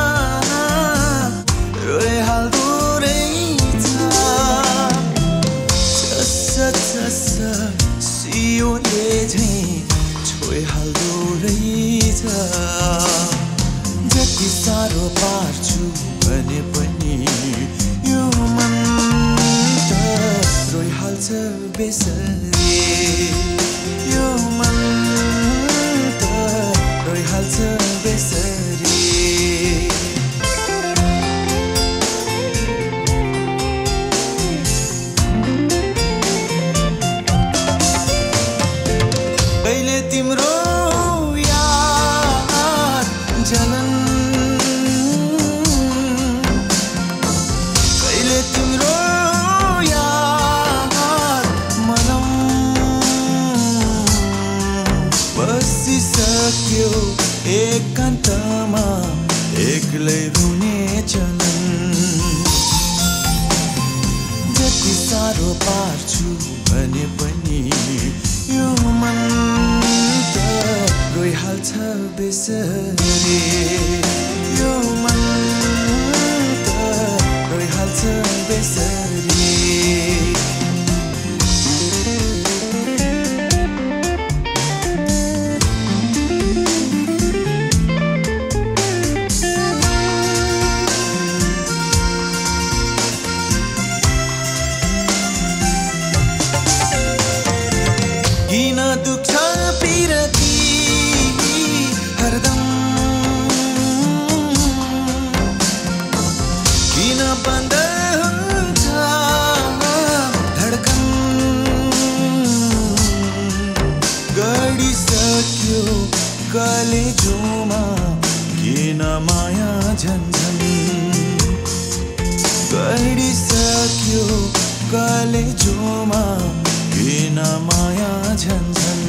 रोइहाल्दो रहेछ सियोले झैँ छोइहाल्दो रहेछ जति साह्रो पार्छु भने पनि यो मन त रोइहाल्छ बेसरी यो मन त रोइहाल्छ बेसरी कहिले तिम्रो याद जलन कहिले तिम्रो याद मनम बसिसक्यो एकान्तमा एक्लै रुने चलन जति साह्रो पार्छु भने पनि यो मन त रोइहाल्छ बेसरी यो मन त रोइहाल्छ बेसरी किन दुख्छ पिरती हरदम किन बन्द हुन्छ धड्कन गडिसक्यो कलेजोमा किन माया झन्झन गडिसक्यो कलेजोमा किन माया झन्झन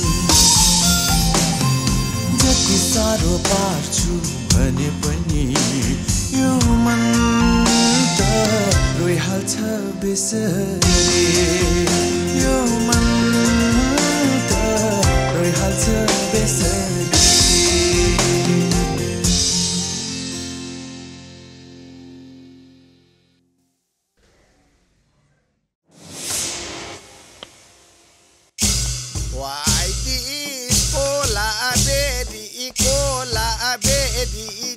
जति साह्रो पार्छु भने पनि यो मन त रोइहाल्छ बेसरी यो मन त रोइहाल्छ बेसरी Why this cola baby cola baby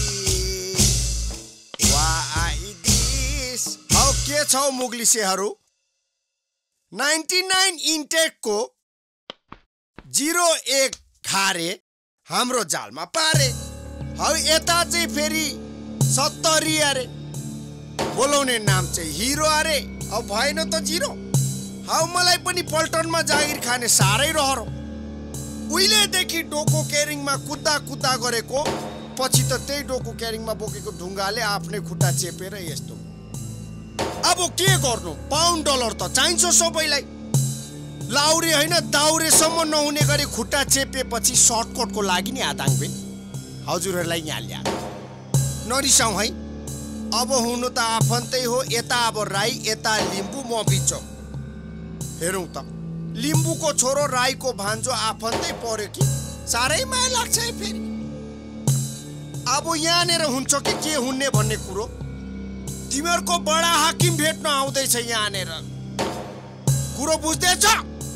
Why this How के छौ मुगलिसेहरू निन्यानब्बे इन्टेकको जिरो एक खारे हाम्रो जालमा पारे हौ यता चाहिँ फेरि सत्तरी अरे बोलाउने नाम चाहिँ हिरो अरे अब भएन त जिरो हौ मलाई पनि पल्टनमा जागिर खाने साह्रै रहर उहिलेदेखि डोको क्यारिङमा कुद्दा कुद्दा गरेको पछि त त्यही डोको क्यारिङमा बोकेको ढुङ्गाले आफ्नै खुट्टा चेपेर यस्तो अब के गर्नु पाउन्ड डलर त चाहिन्छ सबैलाई लाउरे होइन दाउरेसम्म नहुने गरी खुट्टा चेपेपछि सर्टकटको लागि नि आदाङबेन हजुरहरूलाई यहाँ ल्या नरिसाउँ है अब हुनु त आफन्तै हो यता अब राई यता लिम्बू म बिचो हेरौँ त लिम्बूको छोरो राईको भान्जो आफन्तै पर्यो कि साह्रै माया लाग्छ है फेरि अब यहाँनिर हुन्छ कि के हुने भन्ने कुरो तिमीहरूको बडा हाकिम भेट्न आउँदैछ यहाँनिर कुरो बुझ्दैछ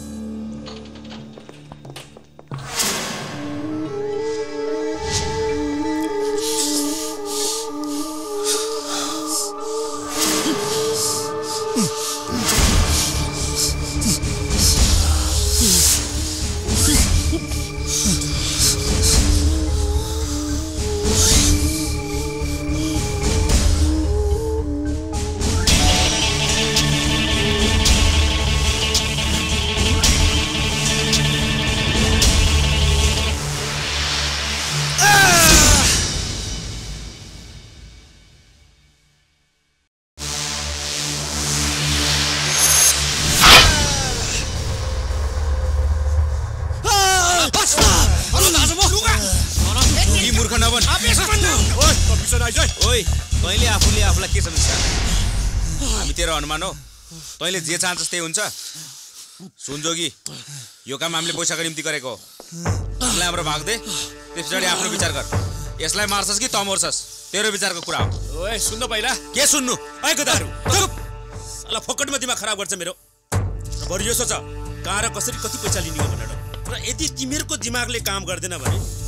तैँले आफूले आफूलाई के सम्झिन्छ हामी तेरो अनुमान हो तैँले जे चाहन्छस् त्यही हुन्छ सुन जोगी यो काम हामीले पैसाको निम्ति गरेको हो यसलाई हाम्रो भाग दे त्यस पछाडि आफ्नो विचार गर यसलाई मार्छस् कि त मर्छस् तेरो विचारको कुरा हो ओए सुन्न पहिला के सुन्नु आइको दारु साला फोकटमा दिमाग खराब गर्छ मेरो बरु यो सोच कहाँ र कसरी कति पैसा लिने हो भनेर र यदि तिमीहरूको दिमागले काम गर्दैन भने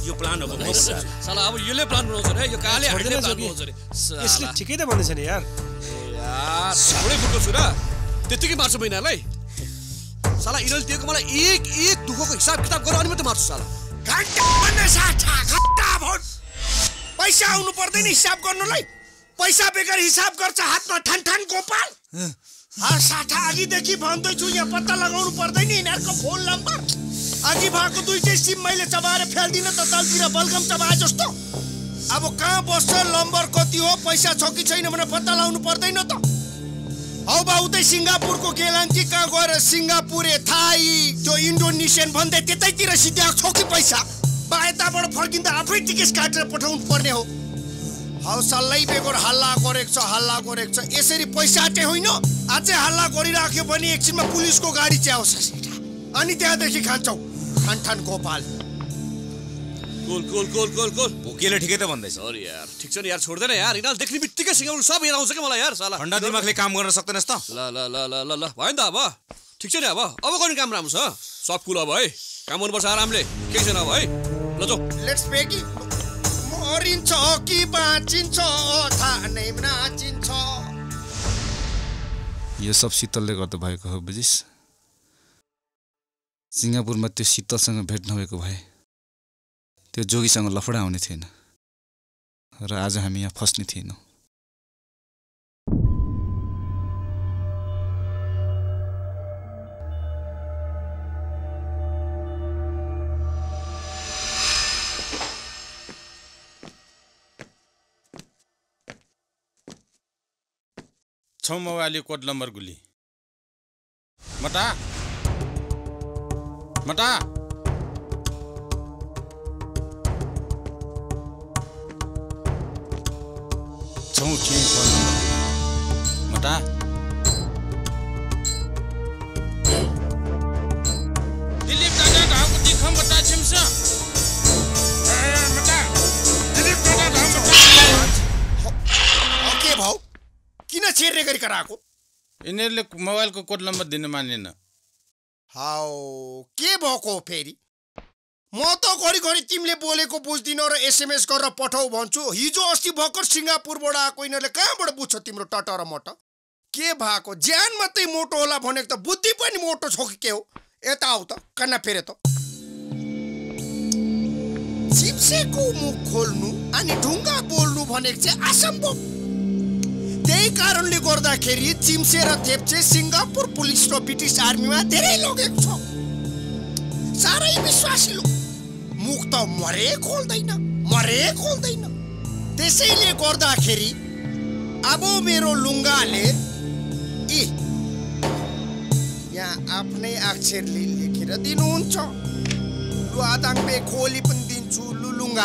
यो प्लान हो भाइ साला अब यसले प्लान बनाउँछ रे यो काले हाडले प्लान बनाउँछ रे यसले ठिकै त भन्दैछ नि यार यार थोरै बुझ्नु छु र त्यतिकै मार्छु महिनालाई साला इनले दिएको मलाई एक एक दुखोको हिसाब किताब गरेर अनि मात्रै मार्छु साला घन्टा भन्ने साठा घन्टा भोट पैसा आउनु पर्दैन हिसाब गर्नुलाई पैसा बेगर हिसाब गर्छ हातमा ठन ठन गोपाल हर साठा अघिदेखि भन्दैछु यहाँ पत्ता लगाउनु पर्दैन यिनीहरूको फोन नम्बर अघि भएको दुईटै सिम मैले चबाएर फ्याल्दिन त तलतिर बलगम चबाए जस्तो अब कहाँ बस्छ नम्बर कति हो पैसा छ कि छैन भनेर पत्ता लगाउनु पर्दैन त हौ बा उतै सिङ्गापुरको गेलान्ची कहाँ गएर सिङ्गापुरे थाई जो इन्डोनेसियन भन्दै त्यतैतिर सिध्याएको छ कि पैसा बा यताबाट फर्किँदा आफै टिकट काटेर पठाउनु पर्ने हो हौ सल्लै बेगर हल्ला गरेको छ हल्ला गरेको छ यसरी पैसा चाहिँ होइन अझै हल्ला गरिराख्यो भने एकछिनमा पुलिसको गाडी चाहिँ आउँछ अनि त्यहाँदेखि खान्छौ ठन ठन गोपाल कोल कोल कोल कोल कोल भोकेले ठिकै त भन्दैछ सरी यार ठीक छ नि यार छोड्दैन यार इनाल देख्ने बित्तिकै सिङ्गापुर सब यहाँ आउँछ के मलाई यार साला ठन्डा दिमागले काम गर्न सक्दैनस् त ल ल ल ल ल ल भयो नि त अब ठिक छ नि अब अब गर्ने काम राम्रो छ सब कुल अब है काम गर्नुपर्छ आरामले केही छैन अब है ल जाऊ लेट्स बेगी मरिन्छ कि बाँचिन्छ थाहा नै नाचिन्छ यो सब शीतलले गर्दा भएको हो बुझिस् सिङ्गापुरमा त्यो शीतलसँग भेट नभएको भए त्यो जोगीसँग लफडा आउने थिएन र आज हामी यहाँ फस्ने थिएनौँ छौ मोबाइल कोड नम्बर गुली मटा मटा छौ चिङ फोन नम्बर मटा दिलीप दादा घाउको दिखम बता छिमस ए मटा दिलीप दादा घाउको ओके भाउ किन छेर्ने गरी कराएको यिनीहरूले मोबाइलको कोड नम्बर दिन मानेन हाउ के भएको फेरि म त घरिघरि तिमीले बोलेको बुझ्दिन र एसएमएस गरेर पठाऊ भन्छु हिजो अस्ति भर्खर सिङ्गापुरबाट आएको यिनीहरूले कहाँबाट बुझ्छ तिम्रो टट र मट के भएको ज्यान मात्रै मोटो होला भनेको त बुद्धि पनि मोटो छ कि के हो यता आऊ त कन्ना फेरे त चिप्सेको मुख खोल्नु अनि ढुङ्गा बोल्नु भनेको चाहिँ असम्भव त्यही कारणले गर्दाखेरि चिम्से र थेप्चे सिङ्गापुर पुलिस र ब्रिटिस आर्मीमा धेरै लगेको छ साह्रै विश्वासिलो मुख त मरे खोल्दैन मरे खोल्दैन त्यसैले गर्दाखेरि अब मेरो लुङ्गाले ए यहाँ आफ्नै अक्षरले लेखेर दिनुहुन्छ लुआदाङबे खोली पनि दिन्छु लुलुङ्गा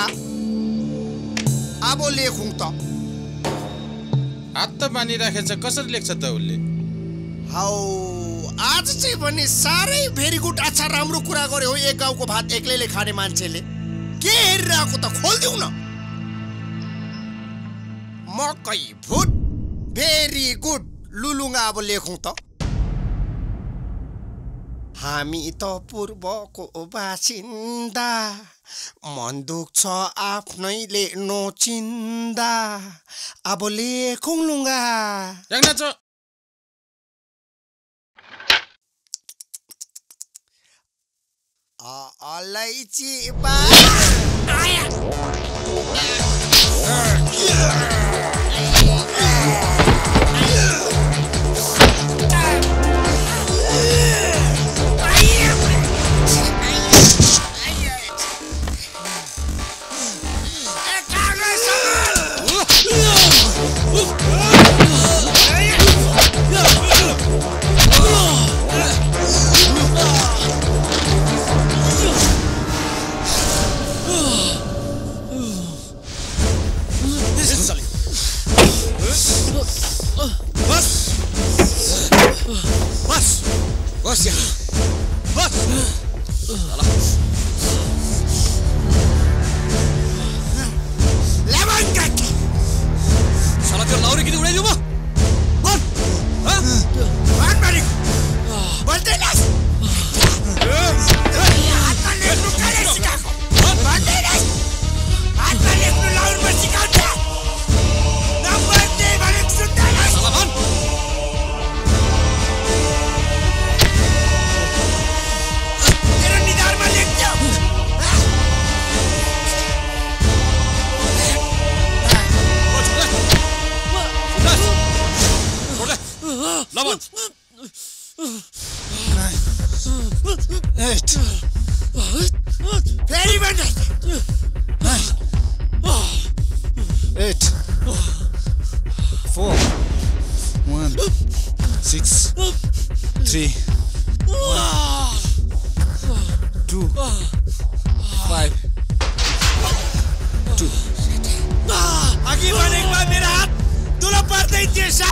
अब लेखौँ त हात त बानिराखेछ कसरी लेख्छ त उसले हाउ आज चाहिँ भने साह्रै भेरी गुड अच्छा राम्रो कुरा गरे हो एक गाउँको भात एक्लैले खाने मान्छेले के हेरिरहेको त खोलिदिउ न मकै भुट भेरी गुड लुलुङ्गा अब लेखौँ त हामी त पूर्वको बासिन्दा मन दुख्छ आफ्नैले नचिन्दा अब लेखौँ लुङ्गा अलैची बा बस यहाँ बस साला त्यो लाउरी किन उडाइदियो म बन हाँ बन मारी बन्दैनस् हातमा लेख्नु कसले सिकाएको बन्दैनस् Come on. Nine. Eight. Very bad. Nine. Eight. Four. One. Six. Three. One. Two. Five. Two. अघि भनेको मेरो हात तुला पर्दै थियो सा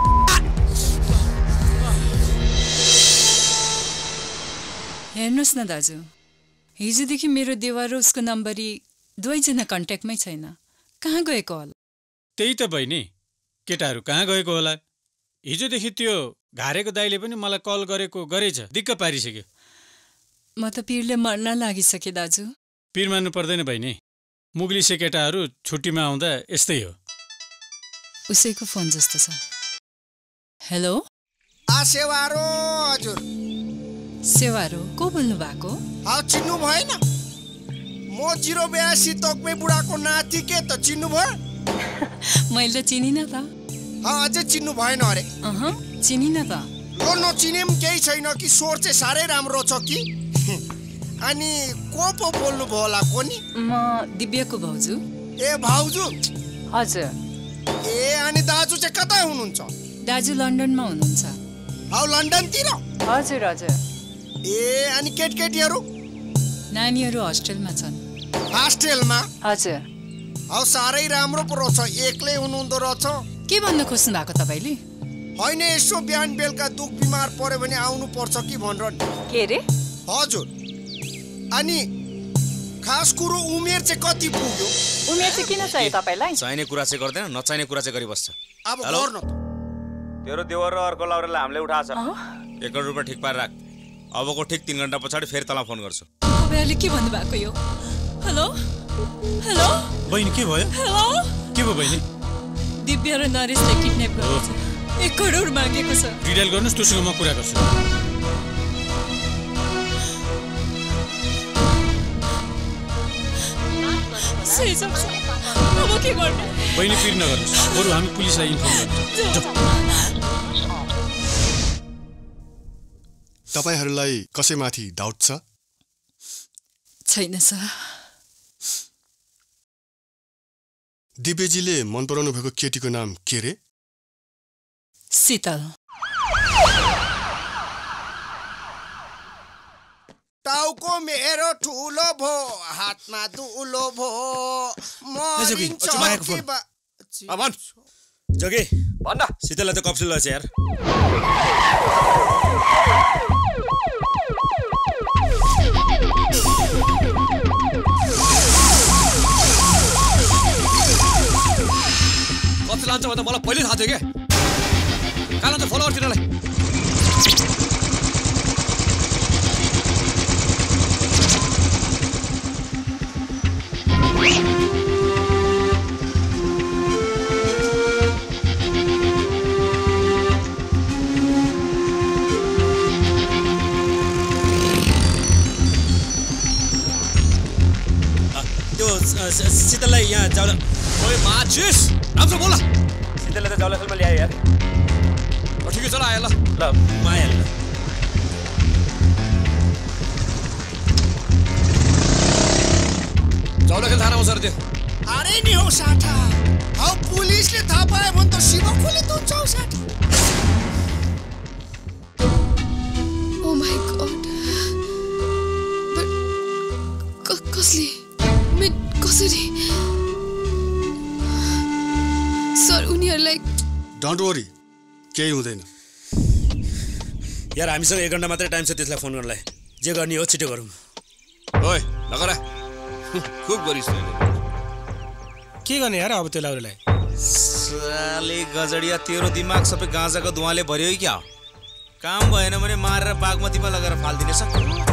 हेर्नुहोस् न दाजु हिजोदेखि मेरो देवर र उसको नम्बरी दुवैजना कन्ट्याक्टमै छैन कहाँ गएको होला त्यही त बहिनी केटाहरू कहाँ गएको होला हिजोदेखि त्यो घारेको दाइले पनि मलाई कल गरेको गरेछ दिक्क पारिसक्यो म त पिरले मर्न लागिसके दाजु पिर मान्नु पर्दैन बहिनी मुगलिसे केटाहरू छुट्टीमा आउँदा यस्तै हो उसैको फोन जस्तो छ हेलो आ सेवारो हजुर सेवारो को बोल्नु भएको हौ चिन्नु भएन म जिरो बयासी तकमै बुढाको नाति के त चिन्नु भयो मैले चिनिन त अझै चिन्नु भएन अरे अह चिनिन त यो नचिने पनि केही छैन कि स्वर चाहिँ साह्रै राम्रो छ कि अनि को पो बोल्नु भयो होला कोनी म दिव्याको भाउजू ए भाउजू हजुर ए अनि दाजु चाहिँ कता हुनुहुन्छ दाजु लन्डनमा हुनुहुन्छ हौ लन्डनतिर हजुर हजुर ए अनि केटकेटीहरू नानीहरू होस्टेलमा छन् होस्टेलमा हजुर हौ साह्रै राम्रो पो रहेछ एक्लै हुनुहुँदो रहेछ के भन्न खोज्नु भएको तपाईँले होइन यसो बिहान बेलुका दुख बिमार पर्यो भने आउनु पर्छ कि भनेर के रे हजुर अनि खास कुरो उमेर चाहिँ कति पुग्यो उमेर चाहिँ किन चाहियो तपाईँलाई चाहिने कुरा चाहिँ गर्दैन नचाहिने कुरा चाहिँ गरिबस्छ अब गर्नु तेरो देवर र अर्को लाउरेलाई हामीले उठाछ एक करोड रुपियाँ ठिक पारेर राख अबको ठिक तीन घन्टा पछाडि फेरि तँलाई फोन गर्छु तपाईँले के भन्नु भएको यो हेलो हेलो बहिनी के भयो हेलो के भयो बहिनी दिव्या र नरेशले किडन्याप गरेको छ एक करोड मागेको छ डिटेल गर्नुहोस् त्योसँग म कुरा गर्छु अब के गर्ने बहिनी पिर नगर्नुहोस् बरु हामी पुलिसलाई इन्फर्म गर्छौँ तपाईहरूलाई कसैमाथि डाउट छ छैन सर दिव्यजीले मन पराउनु भएको केटीको नाम के रे शीतल टाउको मेरो ठुलो भो हातमा दुलो भो मरिन्छ कि बा अमन जोगी भन्न शीतलले त कप्सुल लछ यार कति लान्छ भन्दा मलाई पहिले थाहा थियो क्या कहाँ लान्छ फलोवर तिनीहरूलाई त्यो शीतललाई यहाँ जाउला ओए माचिस राम्रो बोल शीतलले त जाउला खेलमा ल्यायो यार ठिकै छ ल आयो ल ल म आइहाल्नु जाउला खेल थानामा सर त्यो अरे नि हो साठा हौ पुलिसले थाहा पायो भने त शिव खोले त हुन्छ हौ साठा ओ माय गॉड बट कसले मे कसरी सर उनीहरूलाई डोन्ट वरी केही हुँदैन यार हामीसँग एक घन्टा मात्रै टाइम छ त्यसलाई फोन गर्नलाई जे गर्ने हो छिटो गरौँ ओए नगरा खुब गरिस् के गर्ने यार अब त्यो लाउरेलाई साले गजडिया तेरो दिमाग सबै गाँजाको धुवाले भर्यो कि क्या काम भएन भने मारेर बागमतीमा लगेर फाल्दिने सक्छ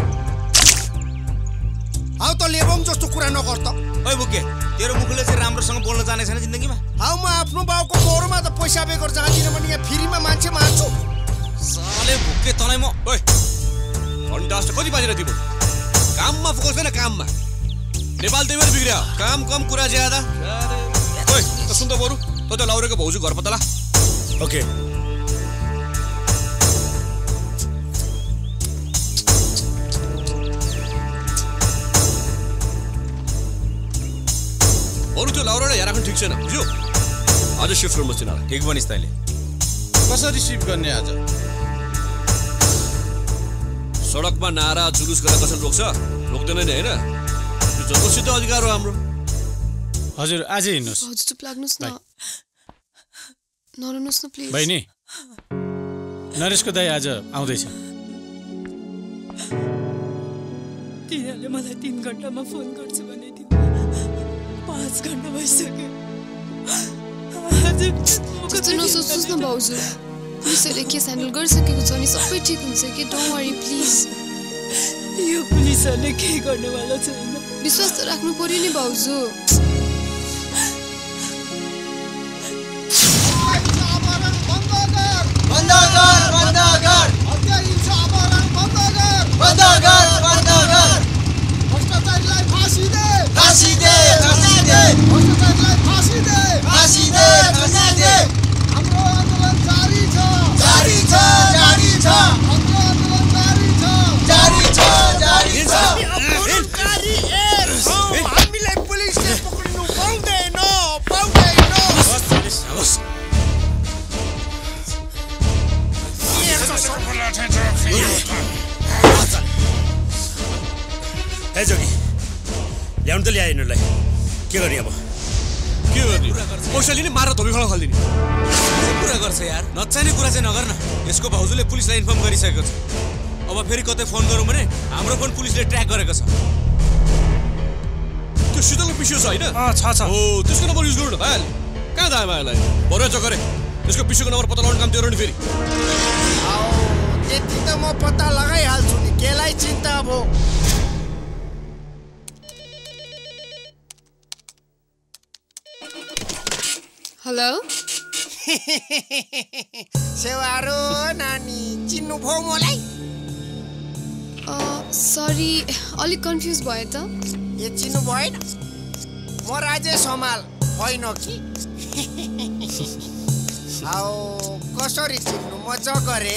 हौ त लेबम जस्तो कुरा नगर त ओइ बुके तेरो मुखले चाहिँ राम्रोसँग बोल्न जाने छैन जिन्दगीमा हौ म आफ्नो बाउको मोहरमा त पैसा बेगर जाँदिन भने यहाँ फ्रीमा मान्छे मार्छु साले बुके तँलाई म ओइ घन्टास्ट कति बाजेर तिम्रो काममा फोकस गर्न काममा नेपाल त्यही भएर बिग्रियो काम कम कुरा ज्यादा ओइ त सुन त बरु त त्यो लाउरेको भाउजू घर पत्ता ला ओके एउटा यहाँ राख्नु ठिक छैन बुझ्यो आज सिफ्ट गर्नु पर्छ तिनीहरूलाई ठिक भनिस् तैँले कसरी सिफ्ट गर्ने आज सडकमा नारा जुलुस गर्दा कसरी रोक्छ रोक्दैन नि होइन यो जन्मसिद्ध अधिकार हो हाम्रो हजुर आजै हिँड्नुहोस् हजुर चुप लाग्नुहोस् न नरुनुहोस् न प्लिज बहिनी नरेशको दाइ आज आउँदैछ तिनीहरूले मलाई तिन घन्टामा फोन गर्छु भने पाँच घन्टा भइसक्यो त्यस्तो नसोच्नुहोस् न भाउजू पुलिसहरूले केस ह्यान्डल गरिसकेको छ अनि सबै ठिक हुन्छ कि डोन्ट वरी प्लिज यो पुलिसहरूले केही गर्नेवाला छैन विश्वास त राख्नु पर्यो नि भाउजू बन्द गर बन्द गर हत्या हिंसा अपहरण बन्द गर बन्द गर बन्द गर भ्रष्टाचारीलाई फाँसी दे फाँसी दे फाँसी दे भ्रष्टाचारीलाई फाँसी दे फाँसी दे फाँसी दे हाम्रो आन्दोलन जारी छ जारी छ जारी छ हाम्रो आन्दोलन जारी छ जारी छ जारी छ अपहरणकारी एस हामीलाई पुलिसले पक्रिनु पाउँदैन पाउँदैन बस ए जोगी ल्याउनु त ल्याए यिनीहरूलाई के गर्ने अब के गर्ने पैसा लिने मार धोबी खडा खालिदिने कुरा गर्छ यार नचाहिने कुरा चाहिँ नगर्न यसको भाउजूले पुलिसलाई इन्फर्म गरिसकेको छ अब फेरि कतै फोन गरौँ भने हाम्रो फोन पुलिसले ट्र्याक गरेको छ त्यो शीतलको पिसियो छ होइन छ छ हो त्यसको नम्बर युज गर्नु न भाइ कहाँ दायो भाइलाई बरु चकरे त्यसको पिसियोको नम्बर पत्ता लगाउने काम त्यो नि फेरि त्यति त म पत्ता लगाइहाल्छु नि केलाई चिन्ता अब हेलो सेवारो नानी चिन्नु भयो मलाई सरी अलिक कन्फ्युज भयो त ए चिन्नु भएन म राजेश हमाल होइन कि आओ कसरी चिन्नु म जगरे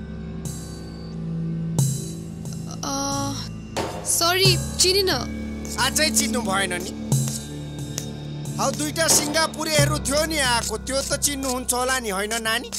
सरी चिनिन अझै चिन्नु भएन नि हौ दुईटा सिङ्गापुरेहरू थियो नि आएको त्यो त चिन्नुहुन्छ होला नि होइन नानी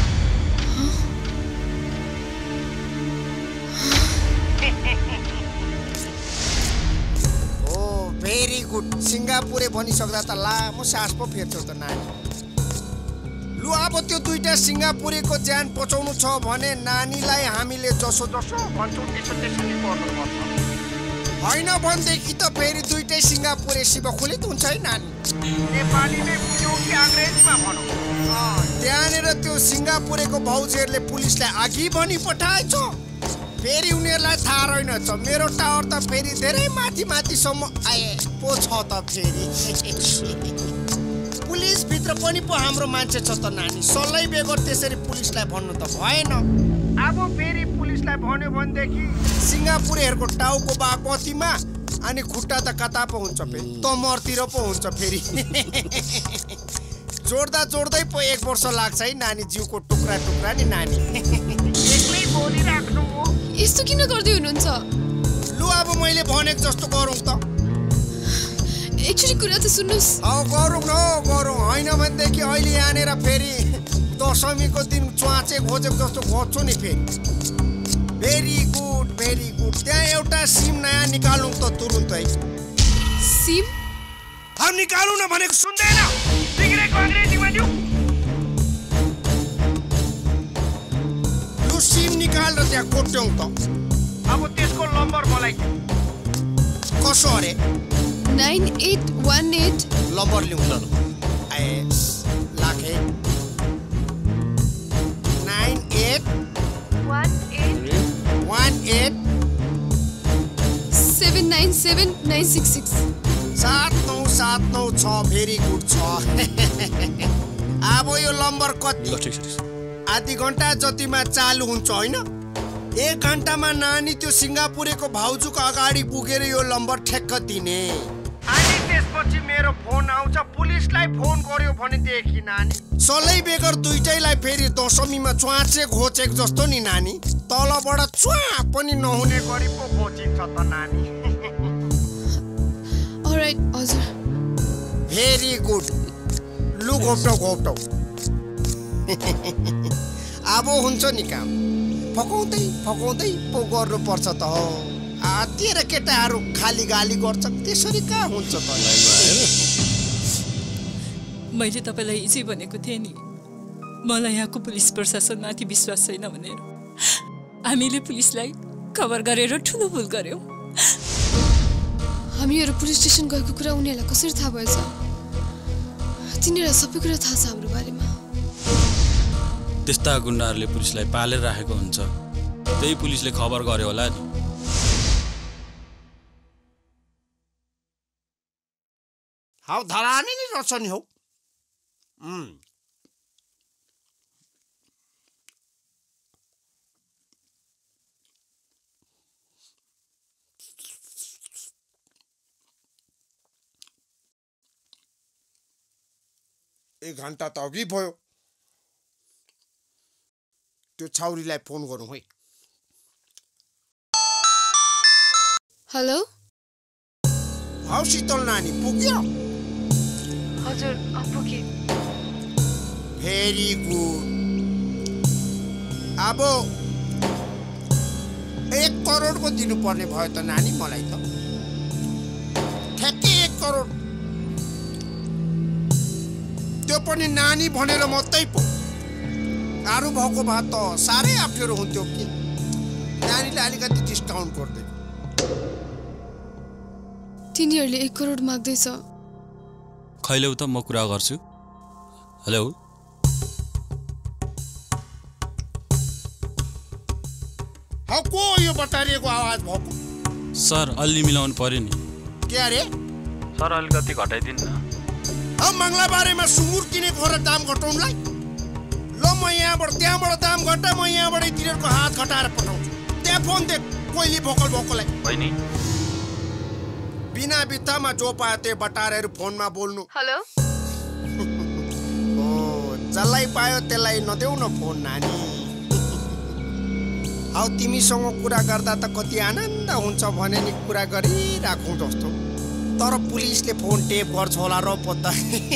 ओ भेरी गुड सिङ्गापुरे भनिसक्दा त लामो सास पो फेर्छौ त नानी लु अब त्यो दुईटा सिङ्गापुरेको ज्यान बचाउनु छ भने नानीलाई हामीले जसो जसो भन्छौँ त्यसो त्यसरी गर्नुपर्छ होइन भनेदेखि त फेरि दुईटै सिङ्गापुरे शिवखोलित हुन्छ है नानी नेपालीमै बुझ्यौ कि अङ्ग्रेजीमा भनौँ त्यहाँनिर त्यो सिङ्गापुरेको भाउजूहरूले पुलिसलाई अघि भनी पठाएछ फेरि उनीहरूलाई थाहा रहेनछ मेरो टावर त फेरि धेरै माथि माथिसम्म आए पो छ त फेरि पुलिसभित्र पनि पो हाम्रो मान्छे छ त नानी सल्लाइ बेगर त्यसरी पुलिसलाई भन्नु त भएन अब फेरि पुलिसलाई भन्यो भनेदेखि सिङ्गापुरेहरूको टाउको बागमतीमा अनि खुट्टा त कता पो हुन्छ फेरि तमरतिर पो हुन्छ फेरि जोड्दा जोड्दै पो एक वर्ष लाग्छ है नानी जिउको टुक्रा टुक्रा नि नानी एक्लै बोलिराख्नु हो यस्तो किन गर्दै हुनुहुन्छ लु अब मैले भनेको जस्तो गरौँ त एकचोटि कुरा त सुन्नुहोस् औ गरौँ न गरौँ होइन भनेदेखि अहिले यहाँनिर फेरि दशमीको दिन च्वाचे खोजेको जस्तो खोज्छु नि फेरि भेरी गुड भेरी गुड त्यहाँ एउटा सिम नयाँ निकालौँ त तुरुन्तै सिम हम निकालौँ न भनेको सुन्दैन बिग्रेको अङ्ग्रेजीमा दिउँ लु सिम निकालेर त्यहाँ कोट्यौँ त अब त्यसको नम्बर मलाई कसो अरे nine eight one eight number लिउँ त आए लाखे nine eight one eight one eight seven nine seven nine six six सात नौ सात नौ छ भेरी गुड छ अब यो नम्बर कति आधी घन्टा जतिमा चालु हुन्छ होइन एक घन्टामा नानी त्यो सिङ्गापुरेको भाउजूको अगाडि पुगेर यो नम्बर ठेक्क दिने अनि त्यसपछि मेरो फोन आउँछ पुलिसलाई फोन गर्यो भनेदेखि नानी सल्लाइ बेगर दुईटैलाई फेरि दशमीमा च्वाचे घोचेको जस्तो नि नानी तलबाट च्वा पनि नहुने गरी पो घोचिन्छ त नानी अलराइट हजुर भेरी गुड लु घोप्टौ घोप्टौ अब हुन्छ नि काम फकाउँदै फकाउँदै पो गर्नुपर्छ त हो तेरो केटाहरू खाली गाली गर्छ त्यसरी कहाँ हुन्छ त मैले तपाईँलाई हिजै भनेको थिएँ नि मलाई यहाँको पुलिस प्रशासनमाथि विश्वास छैन भनेर हामीले पुलिसलाई खबर गरेर ठुलो भुल गर्यौँ हामीहरू पुलिस स्टेसन गएको कुरा उनीहरूलाई कसरी थाहा भएछ तिनीहरूलाई सबै कुरा थाहा छ हाम्रो बारेमा त्यस्ता गुन्डाहरूले पुलिसलाई पालेर राखेको हुन्छ त्यही पुलिसले खबर गर्यो होला नि हौ धरानी नि रहेछ नि हौ एक घन्टा त अघि भयो त्यो छाउरीलाई फोन गरौँ है हेलो हौ शीतल नानी पुग्यो हजुर पुगे भेरी गुड अब एक करोडको दिनुपर्ने भयो त नानी मलाई त ठ्याक्कै एक करोड त्यो पनि नानी भनेर मात्रै पो अरू भएको भए त साह्रै अप्ठ्यारो हुन्थ्यो कि नानीलाई अलिकति डिस्काउन्ट गर्दै तिनीहरूले एक करोड माग्दैछ खैलौ त म कुरा गर्छु हेलो हौ को यो बटारिएको आवाज भएको सर अलि मिलाउनु पर्यो नि के अरे सर अलिकति घटाइदिनु न अब मंगला बारेमा सुँगुर किनेको र दाम घटाउनलाई ल म यहाँबाट त्यहाँबाट दाम घटा म यहाँबाट तिनीहरूको हात घटाएर पठाउँछु त्यहाँ फोन दे कोइली भोकल भोकललाई बहिनी बिना बित्थामा जो पायो त्यो बटारेहरू फोनमा बोल्नु हेलो ओ जसलाई पायो त्यसलाई नदेऊ न फोन नानी हौ तिमीसँग कुरा गर्दा त कति आनन्द हुन्छ भने नि कुरा गरिराखौँ जस्तो तर पुलिसले फोन टेप गर्छ होला र पत्ता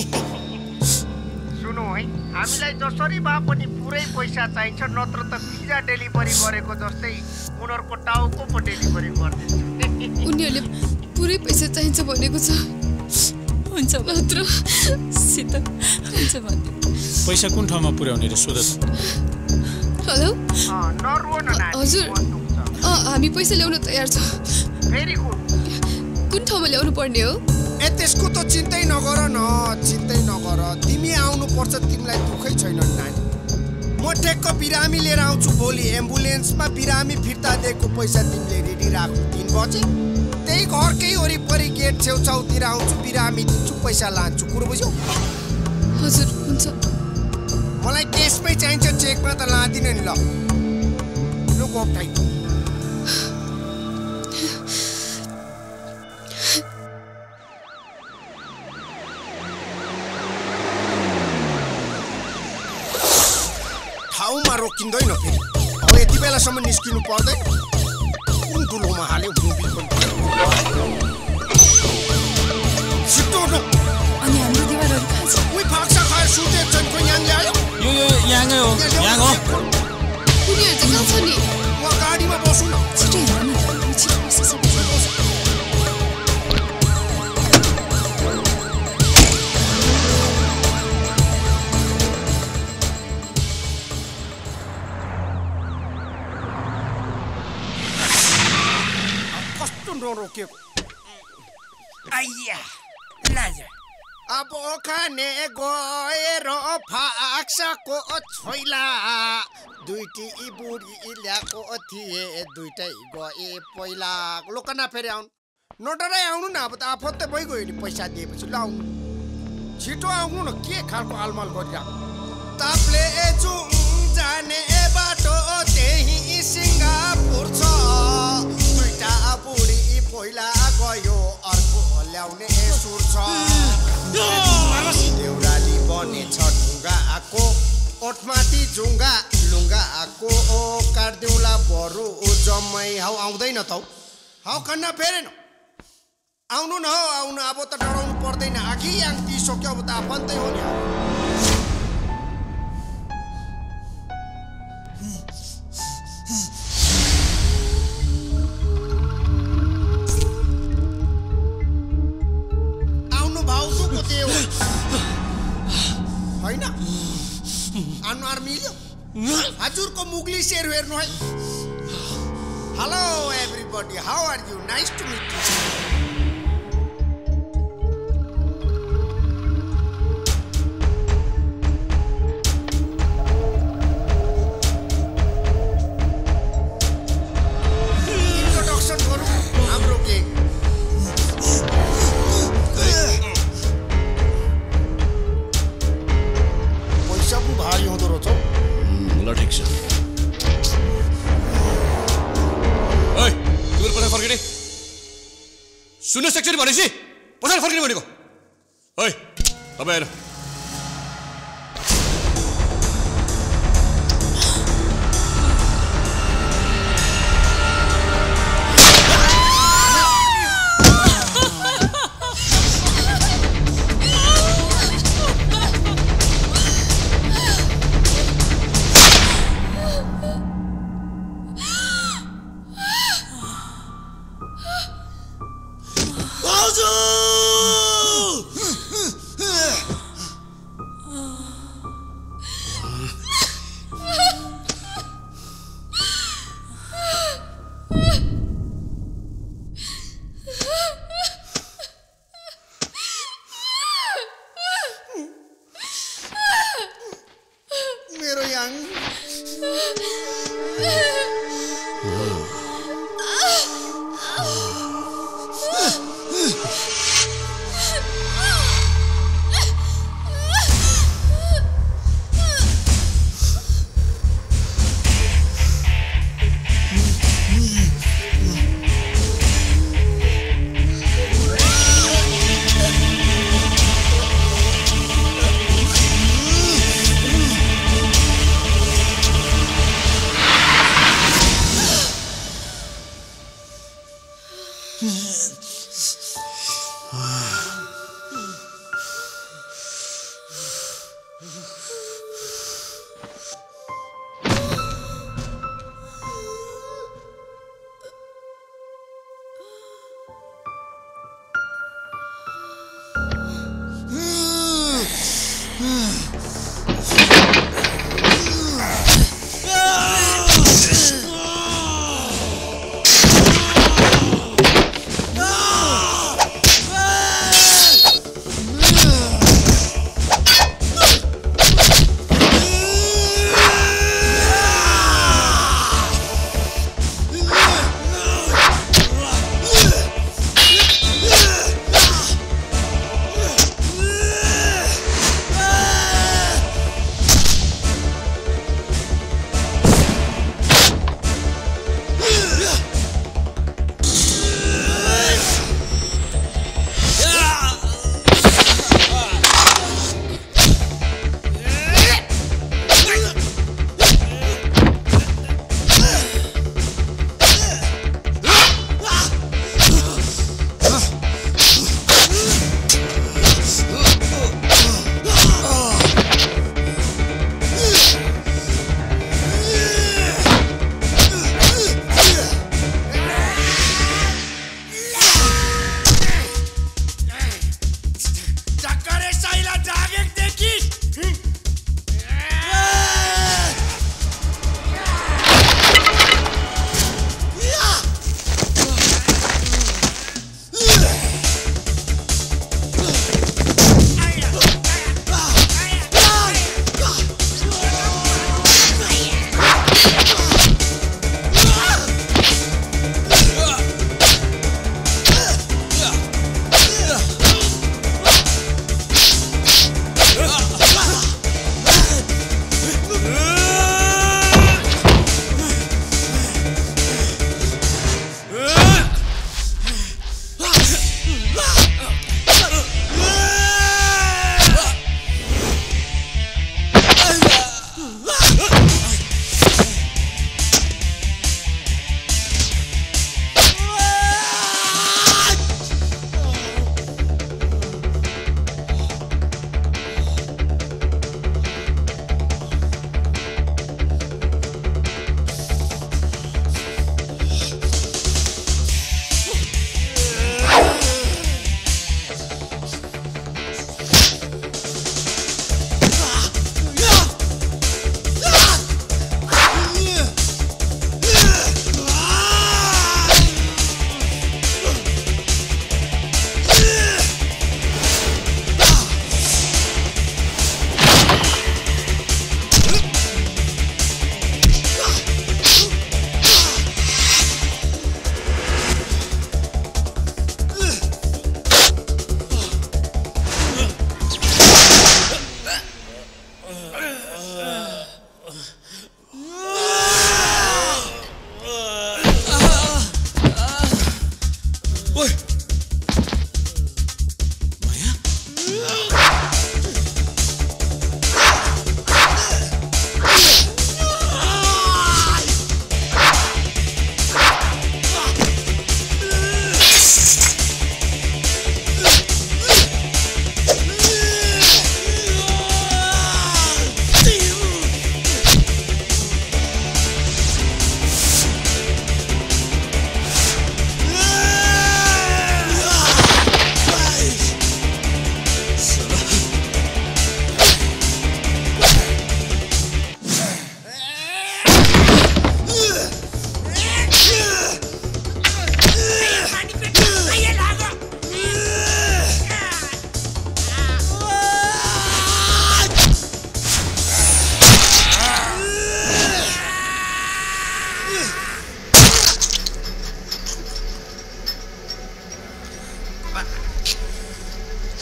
सुन्नु है हामीलाई जसरी भए पनि पुरै पैसा चाहिन्छ नत्र त पिज्जा डेलिभरी गरेको जस्तै उनीहरूको टाउको पो डेलिभरी गरिदिन्छ उनीहरूले पुरै पैसा चाहिन्छ भनेको छ हुन्छ नत्र सीता हुन्छ भन्दै पैसा कुन ठाउँमा पुर्याउने रे सोध हेलो नरुओ न नानी हजुर हामी पैसा ल्याउन तयार छ भेरी गुड कुन ठाउँमा ल्याउनु पर्ने हो ए त्यसको त चिन्तै नगर न चिन्तै नगर तिमी आउनु पर्छ तिमीलाई दुःखै छैन नानी म ठेक्क बिरामी लिएर आउँछु भोलि एम्बुलेन्समा बिरामी फिर्ता दिएको पैसा तिमीले रेडी राख्नु तीन बजे त्यही घरकै वरिपरि गेट छेउछाउतिर आउँछु बिरामी दिन्छु पैसा लान्छु कुरो बुझ्यौ हजुर हुन्छ मलाई केसमै चाहिन्छ चेकमा त लादिन नि ल लु गोप्ठाइ ठाउँमा रोकिँदैन फेरि अब यति बेलासम्म निस्किनु पर्दैन कुन ठुलोमा हाल्यो मुभी पनि छिटो न अनि हाम्रो दिवारहरू कहाँ छ उही फाक्सा खाएर सुतेको छन् कोही यहाँ ल्यायो यो यो यहाँ हो यहाँ हो उनीहरू चाहिँ कहाँ छ नि म गाडीमा बसौँ न छिटो हेर न छिटो बस सबै रोकेको आइया लाजा अब खाने गएर फाक्साको छोइला दुईटी बुढी ल्याएको थिए दुईटै गए पहिला लोकना फेरि आउनु नडराइ आउनु न अब त आफत त भइगयो नि पैसा दिएपछि ल आउनु छिटो आउनु न के खालको आलमाल गरिरहेको तापले जुङ जाने बाटो त्यही सिङ्गापुर छ दुईटा बुढी पहिला गयो अर्को ल्याउने सुर छ देउराली बनेछ ढुङ्गा आको ओठमाथि जुङ्गा लुङ्गा आको ओ काट्दिउँला बरु जम्मै हौ आउँदैन त हौ खाना फेरेन आउनु न हौ आउनु अब त डराउनु पर्दैन आखि याङ दिइसक्यो अब त आफन्तै हो नि आउनु भाउजूको त्यो होइन अनुहार मिल्यो हजुरको मुगली शेर हेर्नु है hello everybody how are you nice to meet you सुन्नु सक्छ नि भनेपछि पछाडि फर्किने भनेको है तपाईँ हेर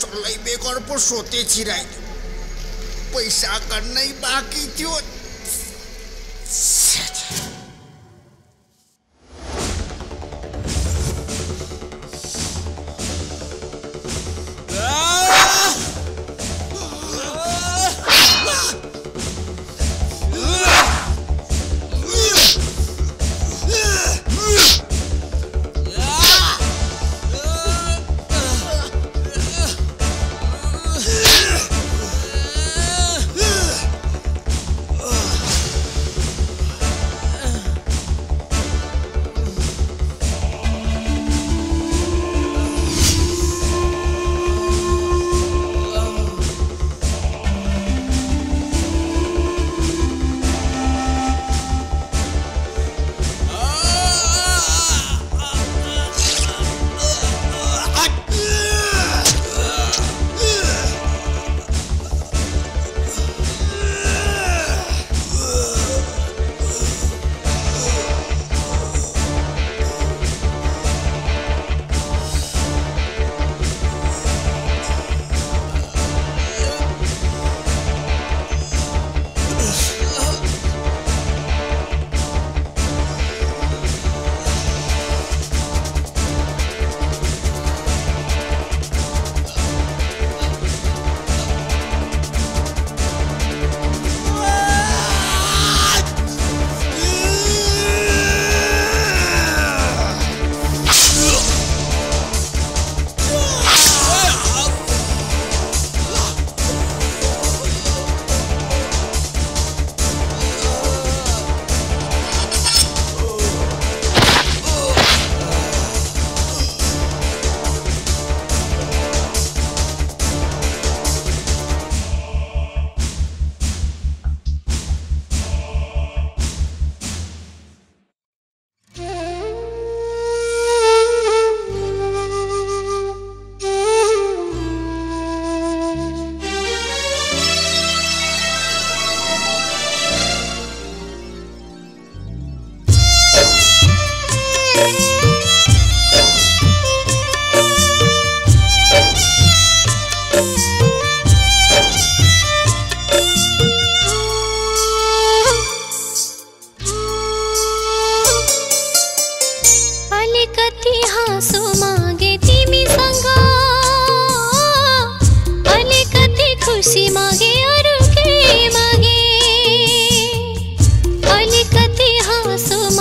चल्लै बेगर पो सोते छिराइ पैसा गर्नै बाँकी थियो।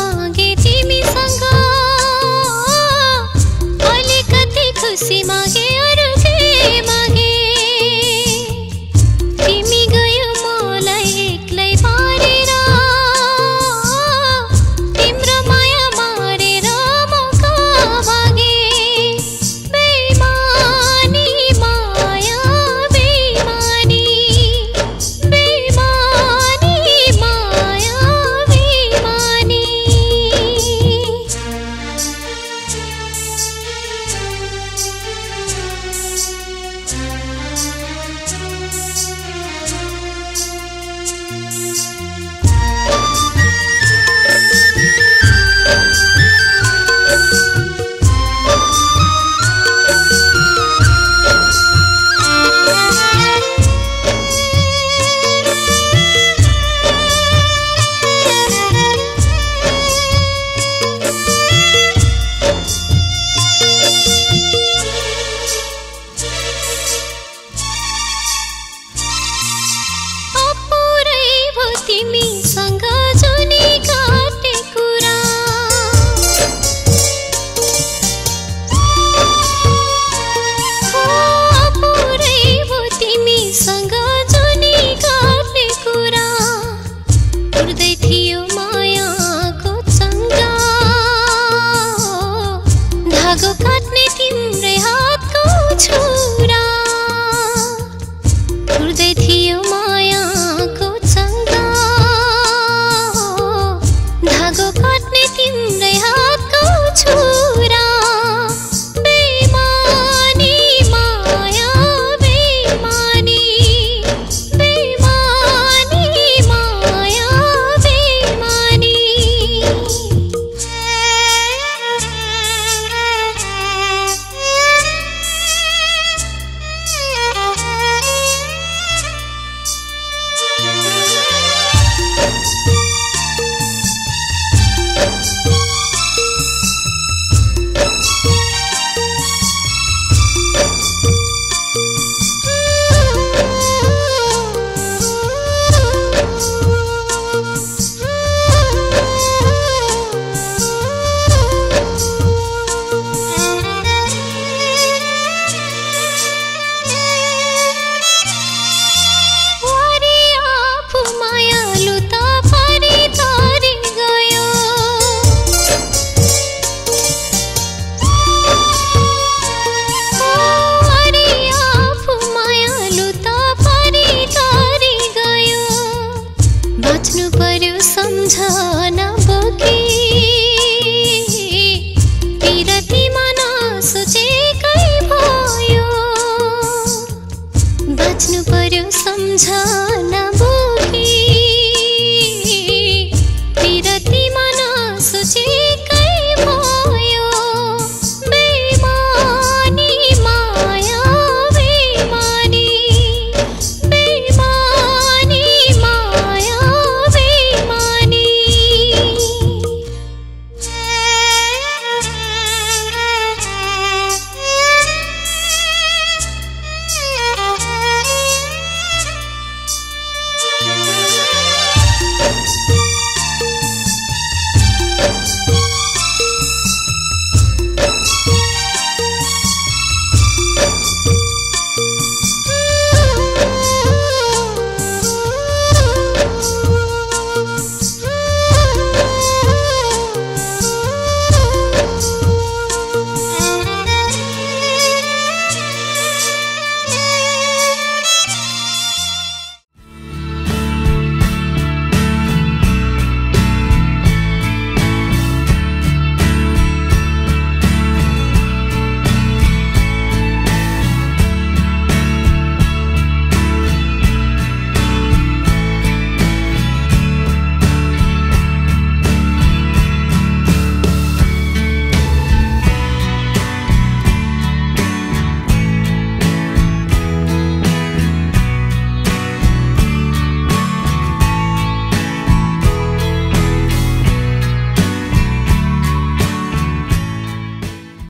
खुसी मागे